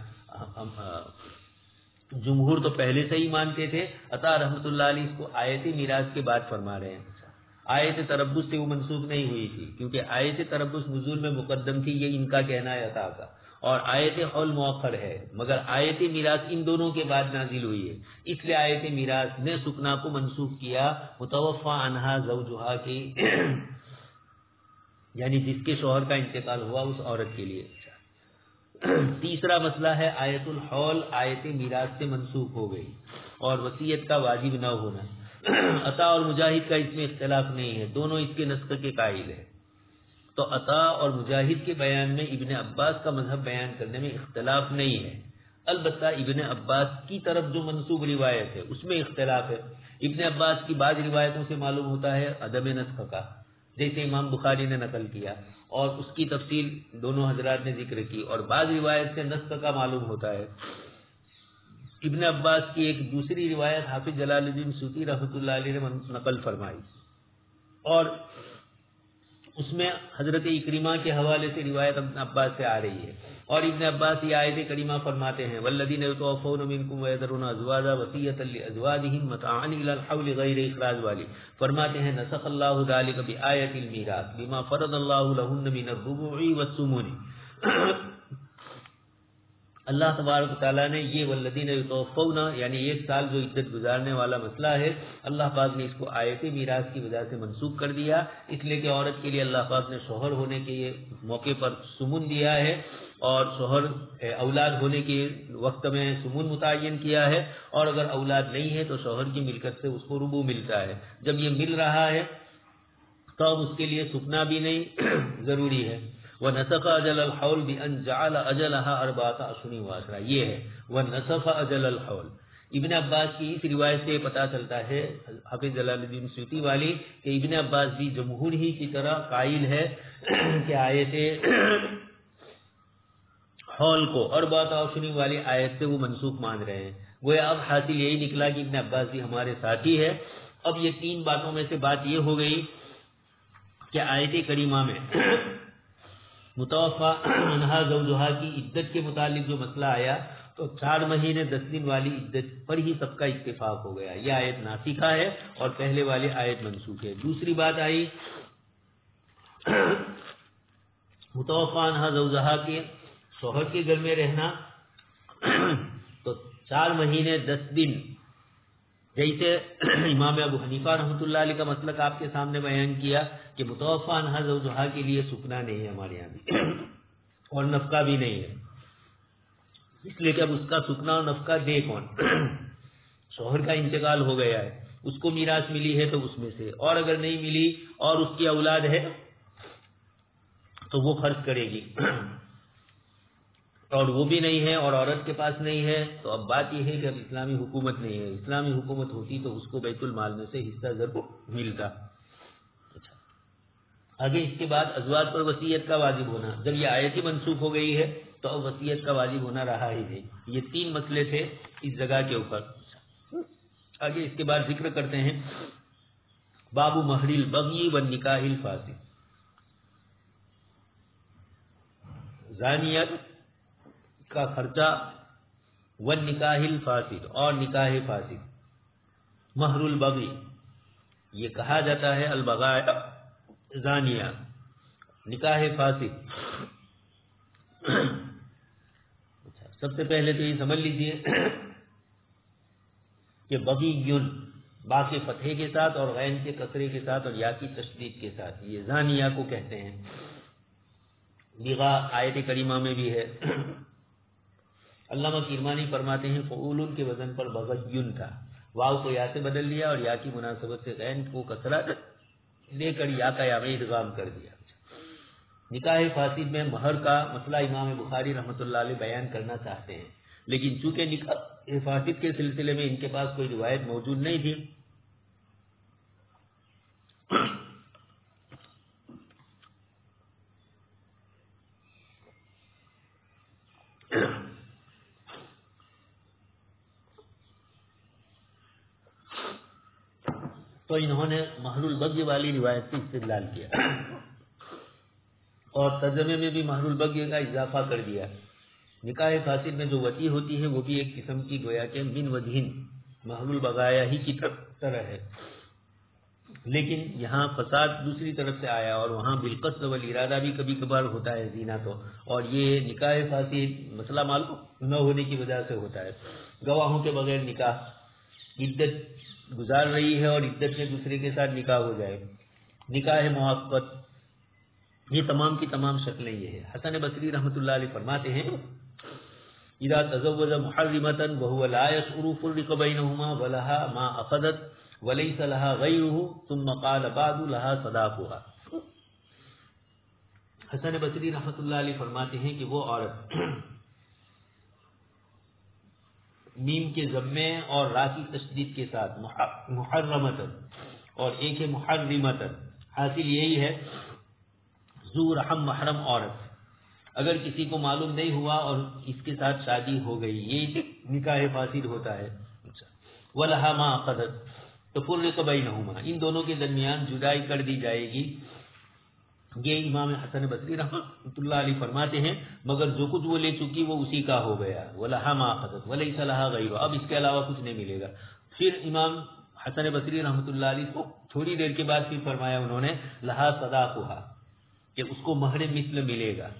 جمہور تو پہلے سے ہی مانتے تھے، عطا رحمۃ اللہ علیہ اس کو آیت میراث کے بعد فرما رہے ہیں. آیت تربص سے وہ منسوخ نہیں ہوئی تھی کیونکہ آیت تربص نزول میں مقدم تھی، یہ ان کا کہنا ہے عطا کا، اور آیت حول مؤخر ہے، مگر آیت میراث ان دونوں کے بعد نازل ہوئی ہے. اس لیے آیت میراث نے سکنا کو منسوخ کیا متوفی عنہا زوجہا کی، یعنی جس کے شوہر کا انتقال ہوا اس عورت کے لیے. تیسرا مسئلہ ہے آیت الحول آیت میراث سے منسوخ ہو گئی اور وصیت کا واجب نہ ہونا. عطا اور مجاہد کا اس میں اختلاف نہیں ہے، دونوں اس کے نسخ کے قائل ہیں. تو عطا اور مجاہد کے بیان میں ابن عباس کا مذہب بیان کرنے میں اختلاف نہیں ہے. البتہ ابن عباس کی طرف جو منسوب روایت ہے اس میں اختلاف ہے. ابن عباس کی بعض روایتوں سے معلوم ہوتا ہے عدم نسخ کا، جیسے امام بخاری نے نقل کیا اور اس کی تفصیل دونوں حضرات نے ذکر کی، اور بعض روایت سے نسخ کا معلوم ہوتا ہے. ابن عباس کی ایک دوسری روایت حافظ جلال الدین سیوطی رحمۃ اللہ علیہ نے نقل فرمائی اور اس میں حضرت اکرمہ کے حوالے سے روایت ابن عباس سے آ رہی ہے. اور ابن عباس یہ آیت کریمہ فرماتے ہیں والذین یتوفون منکم ویذرون ازواجا وصیۃ لازواجہم متاعا الی الحول غیر اخراج والی، فرماتے ہیں نسخ اللہ ذلک بآیۃ المیراث بما فرض اللہ لہن من الربوع والثمن۔ اللہ تبارک و تعالیٰ نے یہ والذین یتوفون یعنی ایک سال جو عدت گزارنے والا مسئلہ ہے، اللہ پاک نے اس کو آیت میراث کی وجہ سے منسوخ کر دیا، اس لیے کہ عورت کے لیے اللہ پاک نے شوہر ہونے کے موقع پر سمن دیا ہے، اور شوہر اولاد ہونے کے وقت میں سمن متعین کیا ہے، اور اگر اولاد نہیں ہے تو شوہر کی ملکت سے اس کو ربو ملتا ہے۔ جب یہ مل رہا ہے تو اب اس کے لیے سکنا بھی نہیں ضروری ہے۔ وَنَسَخَ أَجَلَ الْحَوْلِ بِأَنْ جَعَلَ أَجَلَهَا أَرْبَعَةَ أَشْهُرٍ وَعَشْرًا، یہ ہے وَنَسَخَ أَجَلَ الْحَوْلِ۔ ابن عباس کی اس روایت سے پتہ چلتا ہے، حافظ جلال الدین سیوطی والی، کہ ابن عباس بھی جمہور ہی کی طرح قائل ہے کہ آیت حول کو اربعۃ اشہر والی آیت سے وہ منسوخ مان رہے ہیں۔ گویا اب حاصل یہی نکلا کہ ابن عباس بھی ہمارے ساتھی ہے۔ اب یہ تین باتوں میں سے بات یہ ہو گئی کہ آیت کریمہ میں متوفا عنہا زوجہا کی عدت کے متعلق جو مسئلہ آیا تو چار مہینے دس دن والی عدت پر ہی سب کا اتفاق ہو گیا، یہ آیت ناسخہ ہے اور پہلے والی آیت منسوخ ہے۔ دوسری بات آئی متوفا عنہا زوجہا کے شوہر کے گھر میں رہنا، تو چار مہینے دس دن، جیسے امام ابو حنیفہ رحمۃ اللہ علیہ کا مسلک آپ کے سامنے بیان کیا کہ متوفا عنہا زوجہا کے لیے سکنا نہیں ہے ہمارے یہاں بھی اور نفقہ بھی نہیں ہے، اس لیے کہ اب اس کا سکنا اور نفقہ دے کون؟ شوہر کا انتقال ہو گیا ہے، اس کو میراث ملی ہے تو اس میں سے، اور اگر نہیں ملی اور اس کی اولاد ہے تو وہ خرچ کرے گی، اور وہ بھی نہیں ہے اور عورت کے پاس نہیں ہے، تو اب بات یہ ہے کہ اب اسلامی حکومت نہیں ہے، اسلامی حکومت ہوتی تو اس کو بیت المال میں سے حصہ ضرور ملتا۔ اچھا، آگے اس کے بعد ازواج پر وصیت کا واجب ہونا، جب یہ آیت ہی منسوخ ہو گئی ہے تو اب وصیت کا واجب ہونا رہا ہی نہیں۔ یہ تین مسئلے تھے اس جگہ کے اوپر۔ آگے اس کے بعد ذکر کرتے ہیں باب مہر البغی والنکاح الفاسد، زانیت کا خرچہ والنکاح الفاسد اور نکاح فاسد۔ مہر البغی یہ کہا جاتا ہے البغاء زانیہ، نکاح فاسد سب سے پہلے تو یہ سمجھ لیجئے کہ بغی یون با کے فتحے کے ساتھ اور غین کے کسرے کے ساتھ اور یا کی تشدید کے ساتھ یہ زانیہ کو کہتے ہیں۔ بغا آیت کریمہ میں بھی ہے، علامہ کرمانی فرماتے ہیں فعولن کے وزن پر بغیون تھا، واو کو یا سے بدل دیا اور یا کی مناسبت سے غین کو کسرہ لے کر یا کا یا میں ادغام کر دیا۔ نکاح فاسد میں مہر کا مسئلہ امام بخاری رحمۃ اللہ علیہ بیان کرنا چاہتے ہیں، لیکن چونکہ نکاح فاسد کے سلسلے میں ان کے پاس کوئی روایت موجود نہیں تھی، تو انہوں نے مہر البغی والی روایت سے استدلال کیا اور ترجمے میں بھی مہر البغی کا اضافہ کر دیا۔ نکاح فاسد میں جو وطی ہوتی ہے وہ بھی ایک قسم کی گویا کہ من وجہن مہر البغایا ہی کی طرح ہے، لیکن یہاں فساد دوسری طرف سے آیا اور وہاں بالقصد والارادہ بھی کبھی کبھار ہوتا ہے زنا، تو اور یہ نکاح فاسد مسئلہ معلوم نہ ہونے کی وجہ سے ہوتا ہے۔ گواہوں کے بغیر نکاح، عدت گزار رہی ہے اور عدت میں دوسرے کے ساتھ نکاح ہو جائے، نکاح موقت، یہ تمام کی تمام شکلیں یہ ہے۔ حسن بصری رحمۃ اللہ علیہ فرماتے ہیں اذا تزوج محرمۃ وهو لا يشعر فرق بينهما ولها ما اخذت وليس لها غيره ثم قال بعد لها صداقها۔ حسن بصری رحمۃ اللہ علیہ فرماتے ہیں کہ وہ عورت میم کے ضمے اور را کی تشدید کے ساتھ محرمتن اور ایک ہے محرمتن، حاصل یہی ہے ذو رحم محرم عورت، اگر کسی کو معلوم نہیں ہوا اور اس کے ساتھ شادی ہو گئی، یہ نکاح فاسد ہوتا ہے۔ وَلَهَا مَا أَخَذَتْ تَفُرِّقُ بَيْنَهُمَا، ان دونوں کے درمیان جدائی کر دی جائے گی، یہ امام حسن بصری رحمۃ اللہ علیہ فرماتے ہیں مگر جو کچھ وہ لے چکی وہ اسی کا ہو گیا، وَلَهَا مَا أَخَذَتْ وَلَيْسَ لَهَا غَيْرُهُ، اب اس کے علاوہ کچھ نہیں ملے گا۔ پھر امام حسن بصری رحمۃ اللہ علیہ کو تھوڑی دیر کے بعد پھر فرمایا انہوں نے لَهَا صَدَاقُهَا، کہ اس کو مہر مثل ملے گا۔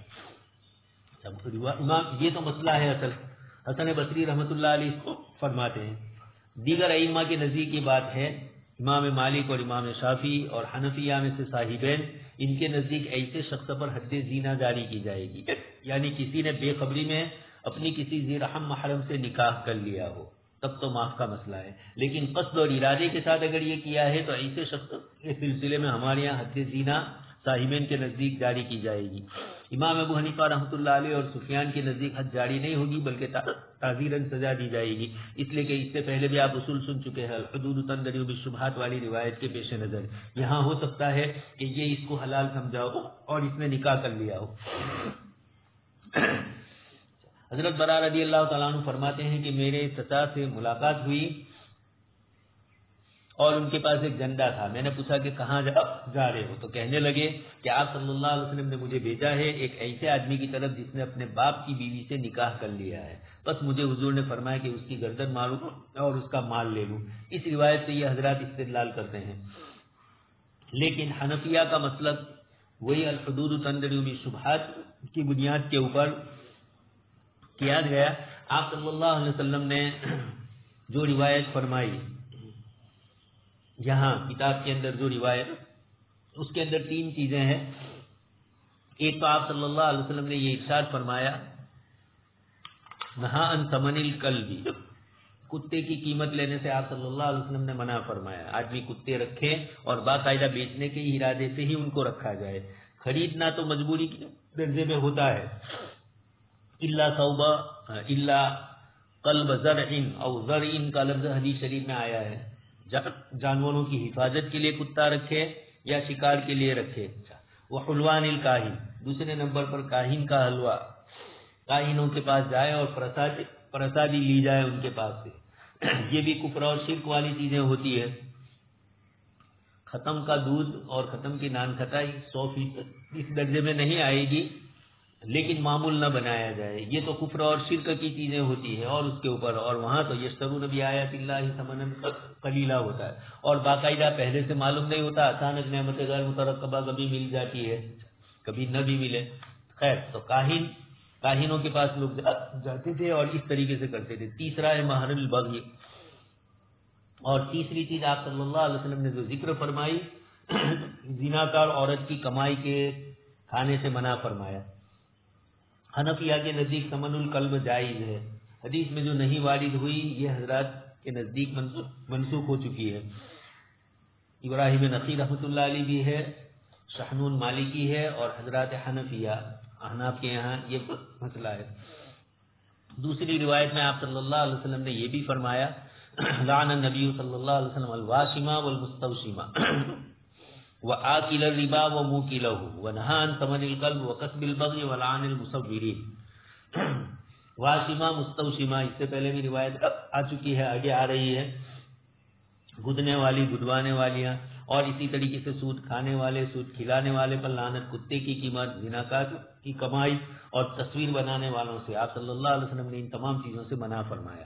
امام یہ تو مسئلہ ہے اصل، حسن بصری رحمۃ اللہ علیہ فرماتے ہیں۔ دیگر ائمہ کے نزدیک یہ بات ہے، امام مالک اور امام شافعی اور حنفیہ میں سے صاحبین، ان کے نزدیک ایسے شخص پر حد زینا جاری کی جائے گی، یعنی کسی نے بے خبری میں اپنی کسی ذی رحم محرم سے نکاح کر لیا ہو تب تو معاف کا مسئلہ ہے، لیکن قصد اور ارادے کے ساتھ اگر یہ کیا ہے تو ایسے شخص کے سلسلے میں ہمارے یہاں حد زینا صاحبین کے نزدیک جاری کی جائے گی۔ امام ابو حنیفہ رحمۃ اللہ علیہ اور سفیان کے نزدیک حد جاری نہیں ہوگی بلکہ تعزیراً سزا دی جائے گی، اس لیے کہ اس سے پہلے بھی آپ اصول سن چکے ہیں، الحدود تندری بالشبہات والی روایت کے پیش نظر یہاں ہو سکتا ہے کہ یہ اس کو حلال سمجھا ہو اور اس نے نکاح کر لیا ہو۔ حضرت برا رضی اللہ تعالیٰ عنہ فرماتے ہیں کہ میرے چچا سے ملاقات ہوئی اور ان کے پاس ایک جنڈا تھا، میں نے پوچھا کہ کہاں جا, جا رہے ہو؟ تو کہنے لگے کہ آپ صلی اللہ علیہ وسلم نے مجھے بھیجا ہے ایک ایسے آدمی کی طرف جس نے اپنے باپ کی بیوی سے نکاح کر لیا ہے، بس مجھے حضور نے فرمایا کہ اس کی گردن ماروں اور اس کا مال لے لوں۔ اس روایت سے یہ حضرات استدلال کرتے ہیں، لیکن حنفیہ کا مسلک وہی الحدود تندری بالشبہات کی بنیاد کے اوپر کیا گیا۔ آپ صلی اللہ علیہ وسلم نے جو روایت فرمائی یہاں کتاب کے اندر، جو روایت اس کے اندر تین چیزیں ہیں۔ ایک تو آپ صلی اللہ علیہ وسلم نے یہ ارشاد فرمایا نہا ان ثمن الکلب، کتے کی قیمت لینے سے آپ صلی اللہ علیہ وسلم نے منع فرمایا۔ آدمی کتے رکھے اور باقاعدہ بیچنے کے ارادے سے ہی ان کو رکھا جائے، خریدنا تو مجبوری کے درجے میں ہوتا ہے۔ الا صوبہ الا قلب زرع او زرع کا لفظ حدیث شریف میں آیا ہے، جانوروں کی حفاظت کے لیے کتا رکھے یا شکار کے لیے رکھے۔ وہ حلوان الکاہن، دوسرے نمبر پر کاہن کا حلوہ، کاہنوں کے پاس جائے اور پرسادی لی جائے ان کے پاس سے، یہ بھی کفر اور شرک والی چیزیں ہوتی ہے۔ ختم کا دودھ اور ختم کی نان کھٹائی سو فیصد اس درجے میں نہیں آئے گی، لیکن معمول نہ بنایا جائے، یہ تو کفر اور شرک کی چیزیں ہوتی ہے۔ اور اس کے اوپر اور وہاں تو یشترون بآیات اللہ ثمنا قلیلا ہوتا ہے، اور باقاعدہ پہلے سے معلوم نہیں ہوتا، اچانک نعمت غیر مترقبہ کبھی مل جاتی ہے کبھی نہ بھی ملے۔ خیر، تو کاہن کاہنوں کے پاس لوگ جاتے تھے اور اس طریقے سے کرتے تھے۔ تیسرا ہے مہر البغی، اور تیسری چیز آپ صلی اللہ علیہ وسلم نے جو ذکر فرمائی زناکار عورت کی کمائی کے کھانے سے منع فرمایا۔ حنفیہ کے نزدیک ثمن الکلب جائز ہے، حدیث میں جو نہیں وارد ہوئی یہ حضرات کے نزدیک منسوخ ہو چکی ہے۔ ابراہیم نقی رحمۃ اللہ علیہ بھی ہے، شحنون مالکی ہے، اور حضرات حنفیہ احناف کے یہاں یہ مسئلہ ہے۔ دوسری روایت میں آپ صلی اللہ علیہ وسلم نے یہ بھی فرمایا لعن النبی صلی اللہ علیہ وسلم الواشمہ والمستوشمہ وآکل الربا وموکلہ ونہا عن ثمن الکلب وکسب البغی ولعن المصورین۔ واشمہ، مستوشمہ، اس سے پہلے بھی روایت آ چکی ہے، آگے آ رہی ہے، گدنے والی، گدوانے والیاں، اور اسی طریقے سے سود کھانے والے، سود کھلانے والے پر لعنت، کتے کی قیمت، زناکار کی کمائی، اور تصویر بنانے والوں سے آپ صلی اللہ علیہ وسلم نے ان تمام چیزوں سے منع فرمایا۔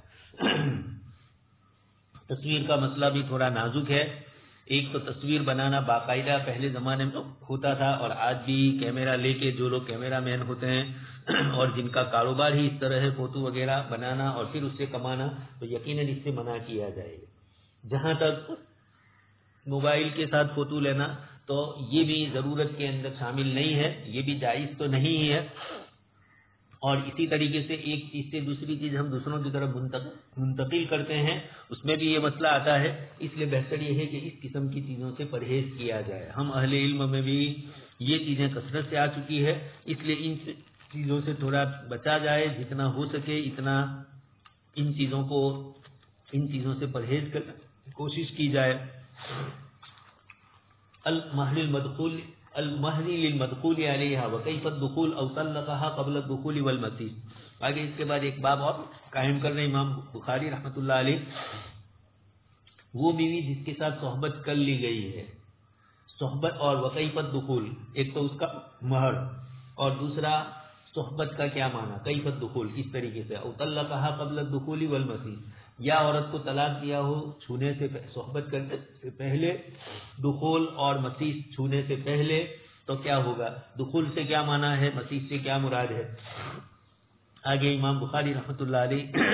تصویر کا مسئلہ بھی تھوڑا نازک ہے۔ ایک تو تصویر بنانا باقاعدہ پہلے زمانے میں ہوتا تھا، اور آج بھی کیمرہ لے کے جو لوگ کیمرہ مین ہوتے ہیں اور جن کا کاروبار ہی اس طرح ہے فوٹو وغیرہ بنانا اور پھر اس سے کمانا، تو یقیناً اس سے منع کیا جائے گا۔ جہاں تک موبائل کے ساتھ فوٹو لینا، تو یہ بھی ضرورت کے اندر شامل نہیں ہے، یہ بھی جائز تو نہیں ہے۔ اور اسی طریقے سے ایک چیز سے دوسری چیز ہم دوسروں کی طرف منتقل کرتے ہیں، اس میں بھی یہ مسئلہ آتا ہے، اس لیے بہتر یہ ہے کہ اس قسم کی چیزوں سے پرہیز کیا جائے۔ ہم اہل علم میں بھی یہ چیزیں کثرت سے آ چکی ہے، اس لیے ان چیزوں سے تھوڑا بچا جائے، جتنا ہو سکے اتنا ان چیزوں کو ان چیزوں سے پرہیز کر کوشش کی جائے۔ المہر المدخول المہر للمدخول علیہا وکیف الدخول او طلقها قبل الدخول والمسیح۔ آگے اس کے بعد ایک باب اور قائم کر رہے امام بخاری رحمۃ اللہ علیہ، وہ بیوی جس کے ساتھ صحبت کر لی گئی ہے، صحبت اور وکیف الدخول، ایک تو اس کا مہر اور دوسرا صحبت کا کیا معنی، کیف الدخول اس طریقے سے، او طلقها قبل الدخول والمسیس، یا عورت کو طلاق دیا ہو چھونے سے صحبت کرنے سے پہلے، دخول اور مسیس چھونے سے پہلے، تو کیا ہوگا، دخول سے کیا معنی ہے، مسیس سے کیا مراد ہے۔ آگے امام بخاری رحمۃ اللہ علیہ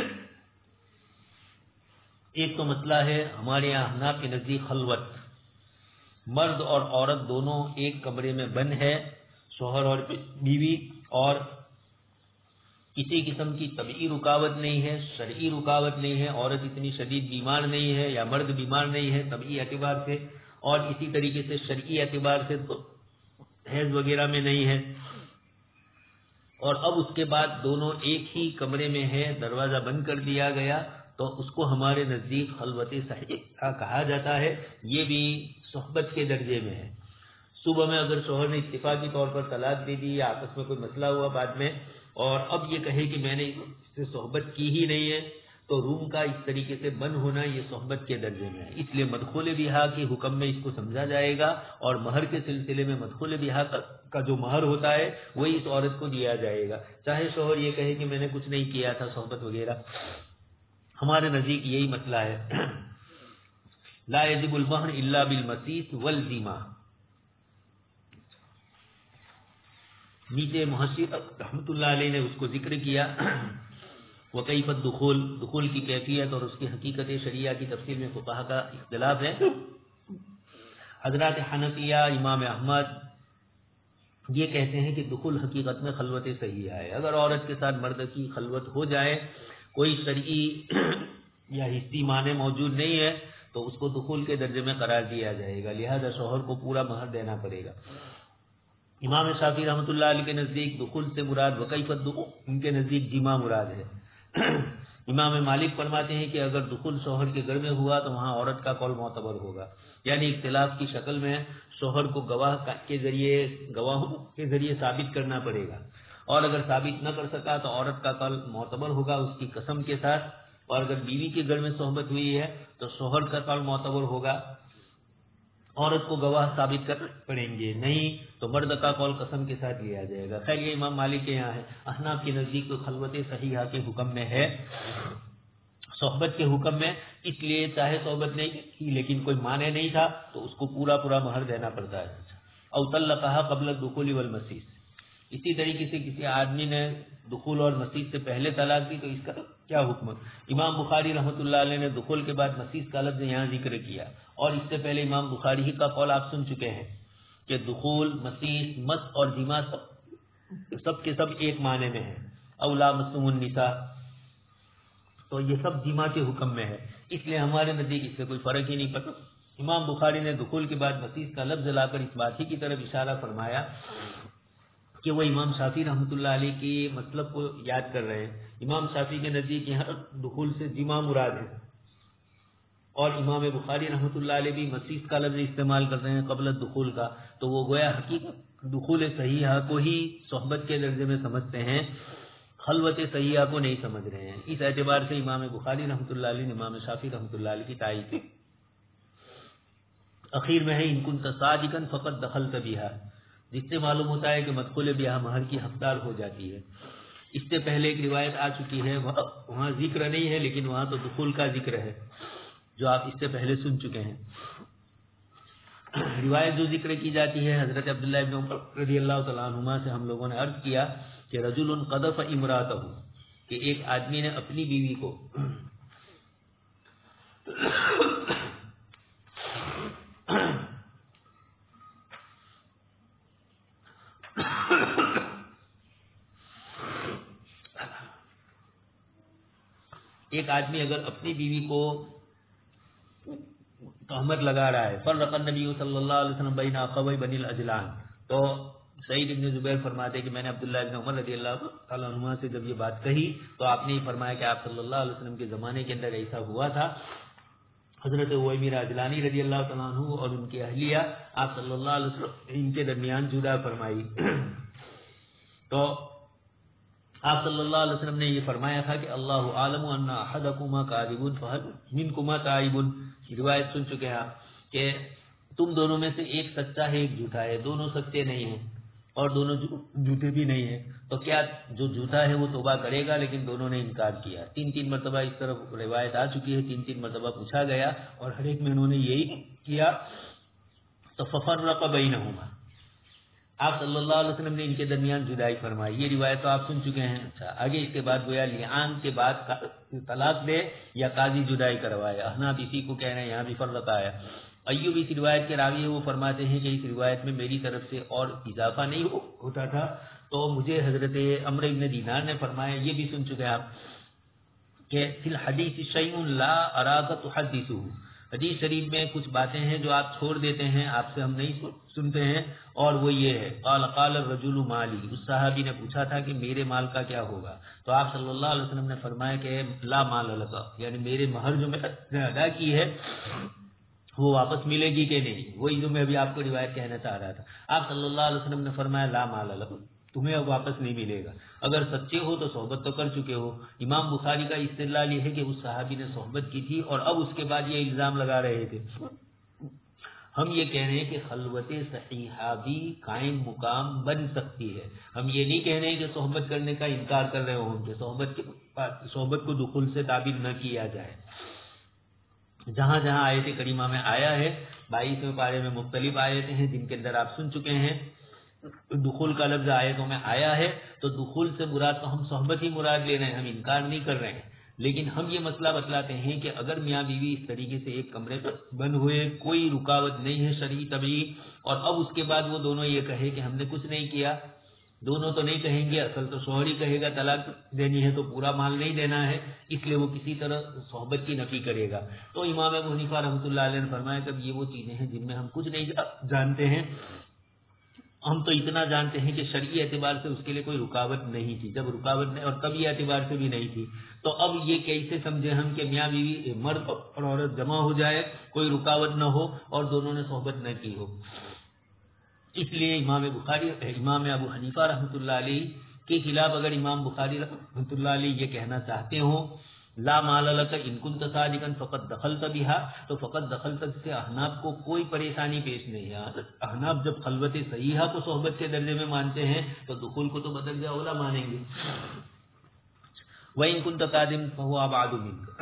ایک تو مسئلہ ہے ہمارے یہاں احناف کے نزدیک خلوت، مرد اور عورت دونوں ایک کمرے میں بند ہے، شوہر اور بیوی، اور کسی قسم کی طبعی رکاوٹ نہیں ہے، شرعی رکاوٹ نہیں ہے، عورت اتنی شدید بیمار نہیں ہے یا مرد بیمار نہیں ہے طبعی اعتبار سے، اور اسی طریقے سے شرعی اعتبار سے تو حیض وغیرہ میں نہیں ہے، اور اب اس کے بعد دونوں ایک ہی کمرے میں ہے، دروازہ بند کر دیا گیا، تو اس کو ہمارے نزدیک خلوت صحیحہ کہا جاتا ہے، یہ بھی صحبت کے درجے میں ہے۔ صبح میں اگر شوہر نے اتفاقی طور پر طلاق دے دی یا آپس میں کوئی مسئلہ ہوا بعد میں، اور اب یہ کہے کہ میں نے اس سے صحبت کی ہی نہیں ہے، تو روم کا اس طریقے سے بند ہونا یہ صحبت کے درجے میں ہے، اس لیے مدخول بیہا کے حکم میں اس کو سمجھا جائے گا، اور مہر کے سلسلے میں مدخول بیہا کا جو مہر ہوتا ہے وہی اس عورت کو دیا جائے گا، چاہے شوہر یہ کہے کہ میں نے کچھ نہیں کیا تھا صحبت وغیرہ۔ ہمارے نزدیک یہی مسئلہ ہے۔ لا یجب المہر الا بالمسیس والزیمہ۔ نیچے محشر رحمۃ اللہ علیہ نے اس کو ذکر کیا، وکیف الدخول، دخول کی کیفیت اور اس کی حقیقت شریعہ کی تفصیل میں فقہا کا اختلاف ہے۔ حضرات حنفیہ، امام احمد یہ کہتے ہیں کہ دخول حقیقت میں خلوت صحیحہ ہے، اگر عورت کے ساتھ مرد کی خلوت ہو جائے، کوئی شرعی یا حسی معنی موجود نہیں ہے، تو اس کو دخول کے درجے میں قرار دیا جائے گا، لہذا شوہر کو پورا مہر دینا پڑے گا۔ امام شافعی رحمۃ اللہ علیہ کے نزدیک دخول سے مراد وکیف الدخول، ان کے نزدیک جمع مراد ہے۔ امام مالک فرماتے ہیں کہ اگر دخول شوہر کے گھر میں ہوا تو وہاں عورت کا قول معتبر ہوگا، یعنی اختلاف کی شکل میں شوہر کو گواہ کے ذریعے گواہوں کے ذریعے ثابت کرنا پڑے گا، اور اگر ثابت نہ کر سکا تو عورت کا قول معتبر ہوگا اس کی قسم کے ساتھ، اور اگر بیوی کے گھر میں صحبت ہوئی ہے تو شوہر کا قول معتبر ہوگا، عورت کو گواہ ثابت کرنے پڑیں گے، نہیں تو مرد کا قول قسم کے ساتھ لیا جائے گا۔ خیر یہ امام مالک کے یہاں ہے، احناف کے نزدیک تو خلوت صحیحہ کے حکم میں ہے، صحبت کے حکم میں، اس لیے چاہے صحبت نہیں کی لیکن کوئی معنی نہیں تھا تو اس کو پورا پورا مہر دینا پڑتا ہے۔ او طلقها قبل الدخول والمسیس، اسی طریقے سے کسی آدمی نے دخول اور مسیس سے پہلے طلاق دی تو اس کا کیا حکم؟ امام بخاری رحمۃ اللہ علیہ نے دخول کے بعد مسیس کا لفظ یہاں ذکر کیا، اور اس سے پہلے امام بخاری ہی کا قول آپ سن چکے ہیں کہ دخول، مسیس، مس اور جماع سب سب کے سب ایک معنی میں ہے، او لامستم النساء، تو یہ سب جماع کے حکم میں ہے، اس لیے ہمارے نزدیک اس سے کوئی فرق ہی نہیں پڑتا۔ امام بخاری نے دخول کے بعد مسیس کا لفظ لا کر اس بات ہی کی طرف اشارہ فرمایا کہ وہ امام شافعی رحمۃ اللہ علیہ کے مطلب کو یاد کر رہے ہیں۔ امام شافعی کے نزدیک یہاں دخول سے جماع مراد ہے، اور امام بخاری رحمۃ اللہ علیہ بھی مسیس کا لفظ استعمال کر رہے ہیں قبل الدخول کا، تو وہ گویا حقیقت دخول صحیحہ کو ہی صحبت کے درجے میں سمجھتے ہیں، خلوت صحیحہ کو نہیں سمجھ رہے ہیں۔ اس اعتبار سے امام بخاری رحمۃ اللہ علیہ نے امام شافعی رحمۃ اللہ علیہ کی تائید کی۔ اخیر میں ہے ان کنت صادقا فقط دخلت بها، جس سے معلوم ہوتا ہے کہ مدخول بیاہ مہر کی حقدار ہو جاتی ہے۔ اس سے پہلے ایک روایت آ چکی ہے، وہاں ذکر نہیں ہے لیکن وہاں تو دخول کا ذکر ہے جو آپ اس سے پہلے سن چکے ہیں۔ روایت جو ذکر کی جاتی ہے حضرت عبداللہ ابن عمر رضی اللہ تعالیٰ عنہما سے، ہم لوگوں نے عرض کیا کہ رجل قذف امرأتہ، کہ ایک آدمی نے اپنی بیوی کو ایک آدمی اگر اپنی بیوی کو تہمت لگا رہا ہے، فرق النبی صلی اللہ علیہ وسلم بین اخوی بنی الاجلان، تو سعید ابن زبیر فرماتے ہیں کہ میں نے عبداللہ ابن عمر رضی اللہ تعالیٰ عنہ سے جب یہ بات کہی تو آپ نے فرمایا کہ آپ صلی اللہ علیہ وسلم کے زمانے کے اندر ایسا ہوا تھا، حضرت عویمر اجلانی رضی اللہ تعالیٰ عنہ اور ان کی اہلیہ آپ صلی اللہ علیہ وسلم ان کے درمیان جدا فرمائی، تو آپ صلی اللہ علیہ وسلم نے یہ فرمایا تھا کہ اللہ عالم ان احدکما کاذب فهل منکما تائب، روایت سن چکے ہیں کہ تم دونوں میں سے ایک سچا ہے ایک جھوٹا ہے، دونوں سچے نہیں ہیں اور دونوں جھوٹے بھی نہیں ہیں، تو کیا جو جھوٹا ہے وہ توبہ کرے گا؟ لیکن دونوں نے انکار کیا. تین تین مرتبہ اس طرح روایت آ چکی ہے، تین تین مرتبہ پوچھا گیا اور ہر ایک میں انہوں نے یہی کیا. تو ففرق بینہما، آپ صلی اللہ علیہ وسلم نے ان کے درمیان جدائی فرمائی. یہ روایت تو آپ سن چکے ہیں. اچھا آگے اس کے بعد گویا لعان کے بعد طلاق دے یا قاضی جدائی کروائے. احناف اسی کو کہہ رہے ہیں، یہاں بھی فرق آیا. ایوب اس روایت کے راوی ہے، وہ فرماتے ہیں کہ اس روایت میں میری طرف سے اور اضافہ نہیں ہوتا تھا، تو مجھے حضرت عمرو بن دینار نے فرمایا، یہ بھی سن چکے آپ کہ فی الحدیث شیء لا اراک تحدثه، حدیث شریف میں کچھ باتیں ہیں جو آپ چھوڑ دیتے ہیں، آپ سے ہم نہیں سنتے ہیں، اور وہ یہ ہے قال قال الرجل مالی، اس صحابی نے پوچھا تھا کہ میرے مال کا کیا ہوگا، تو آپ صلی اللہ علیہ وسلم نے فرمایا کہ لا مال لک، یعنی میرے مہر جو میں نے ادا کی ہے وہ واپس ملے گی کہ نہیں، وہی جو میں ابھی آپ کو روایت کہنا چاہ رہا تھا. آپ صلی اللہ علیہ وسلم نے فرمایا لا مال لک، تمہیں اب واپس نہیں ملے گا. اگر سچے ہو تو صحبت تو کر چکے ہو. امام بخاری کا استدلال یہ ہے کہ اس صحابی نے صحبت کی تھی اور اب اس کے بعد یہ الزام لگا رہے تھے. ہم یہ کہہ رہے ہیں کہ خلوت صحیحہ بھی قائم مقام بن سکتی ہے. ہم یہ نہیں کہہ رہے ہیں کہ صحبت کرنے کا انکار کر رہے ہوں کہ صحبت کے صحبت کو دخول سے تعبیر نہ کیا جائے. جہاں جہاں آیت کریمہ میں آیا ہے، بائیسویں پارے میں مختلف آیتیں ہیں جن کے اندر آپ سن چکے ہیں، دخول کا لفظ آیتوں میں آیا ہے، تو دخول سے مراد تو ہم صحبت ہی مراد لے رہے ہیں، ہم انکار نہیں کر رہے ہیں. لیکن ہم یہ مسئلہ بتلاتے ہیں کہ اگر میاں بیوی اس طریقے سے ایک کمرے پر بند ہوئے، کوئی رکاوٹ نہیں ہے شرعی طبعی، اور اب اس کے بعد وہ دونوں یہ کہے کہ ہم نے کچھ نہیں کیا، دونوں تو نہیں کہیں گے، اصل تو شوہر ہی کہے گا طلاق دینی ہے تو پورا مال نہیں دینا ہے، اس لیے وہ کسی طرح صحبت کی نفی کرے گا. تو امام ابو حنیفہ رحمۃ اللہ علیہ نے فرمایا کہ یہ وہ چیزیں ہیں جن میں ہم کچھ نہیں جانتے ہیں، ہم تو اتنا جانتے ہیں کہ شرعی اعتبار سے اس کے لیے کوئی رکاوٹ نہیں تھی، جب رکاوٹ نہیں اور طبعی اعتبار سے بھی نہیں تھی، تو اب یہ کیسے سمجھے ہم کہ میاں بیوی مرد اور عورت جمع ہو جائے، کوئی رکاوٹ نہ ہو اور دونوں نے صحبت نہ کی ہو. اس لیے امام بخاری امام ابو حنیفہ رحمۃ اللہ علیہ کے خلاف اگر امام بخاری رحمۃ اللہ علیہ یہ کہنا چاہتے ہوں لا مال لک ان کنت صادقا فقد دخلت بها، تو فقد دخلت سے احناف کو کوئی پریشانی پیش نہیں ہے. احناف جب خلوت صحیحہ کو صحبت کے درجے میں مانتے ہیں تو دخول کو تو بدرجہ اولا مانیں گے. وَإِن كُنتَ قَادِمًا فَهُوَ أَبْعَدُ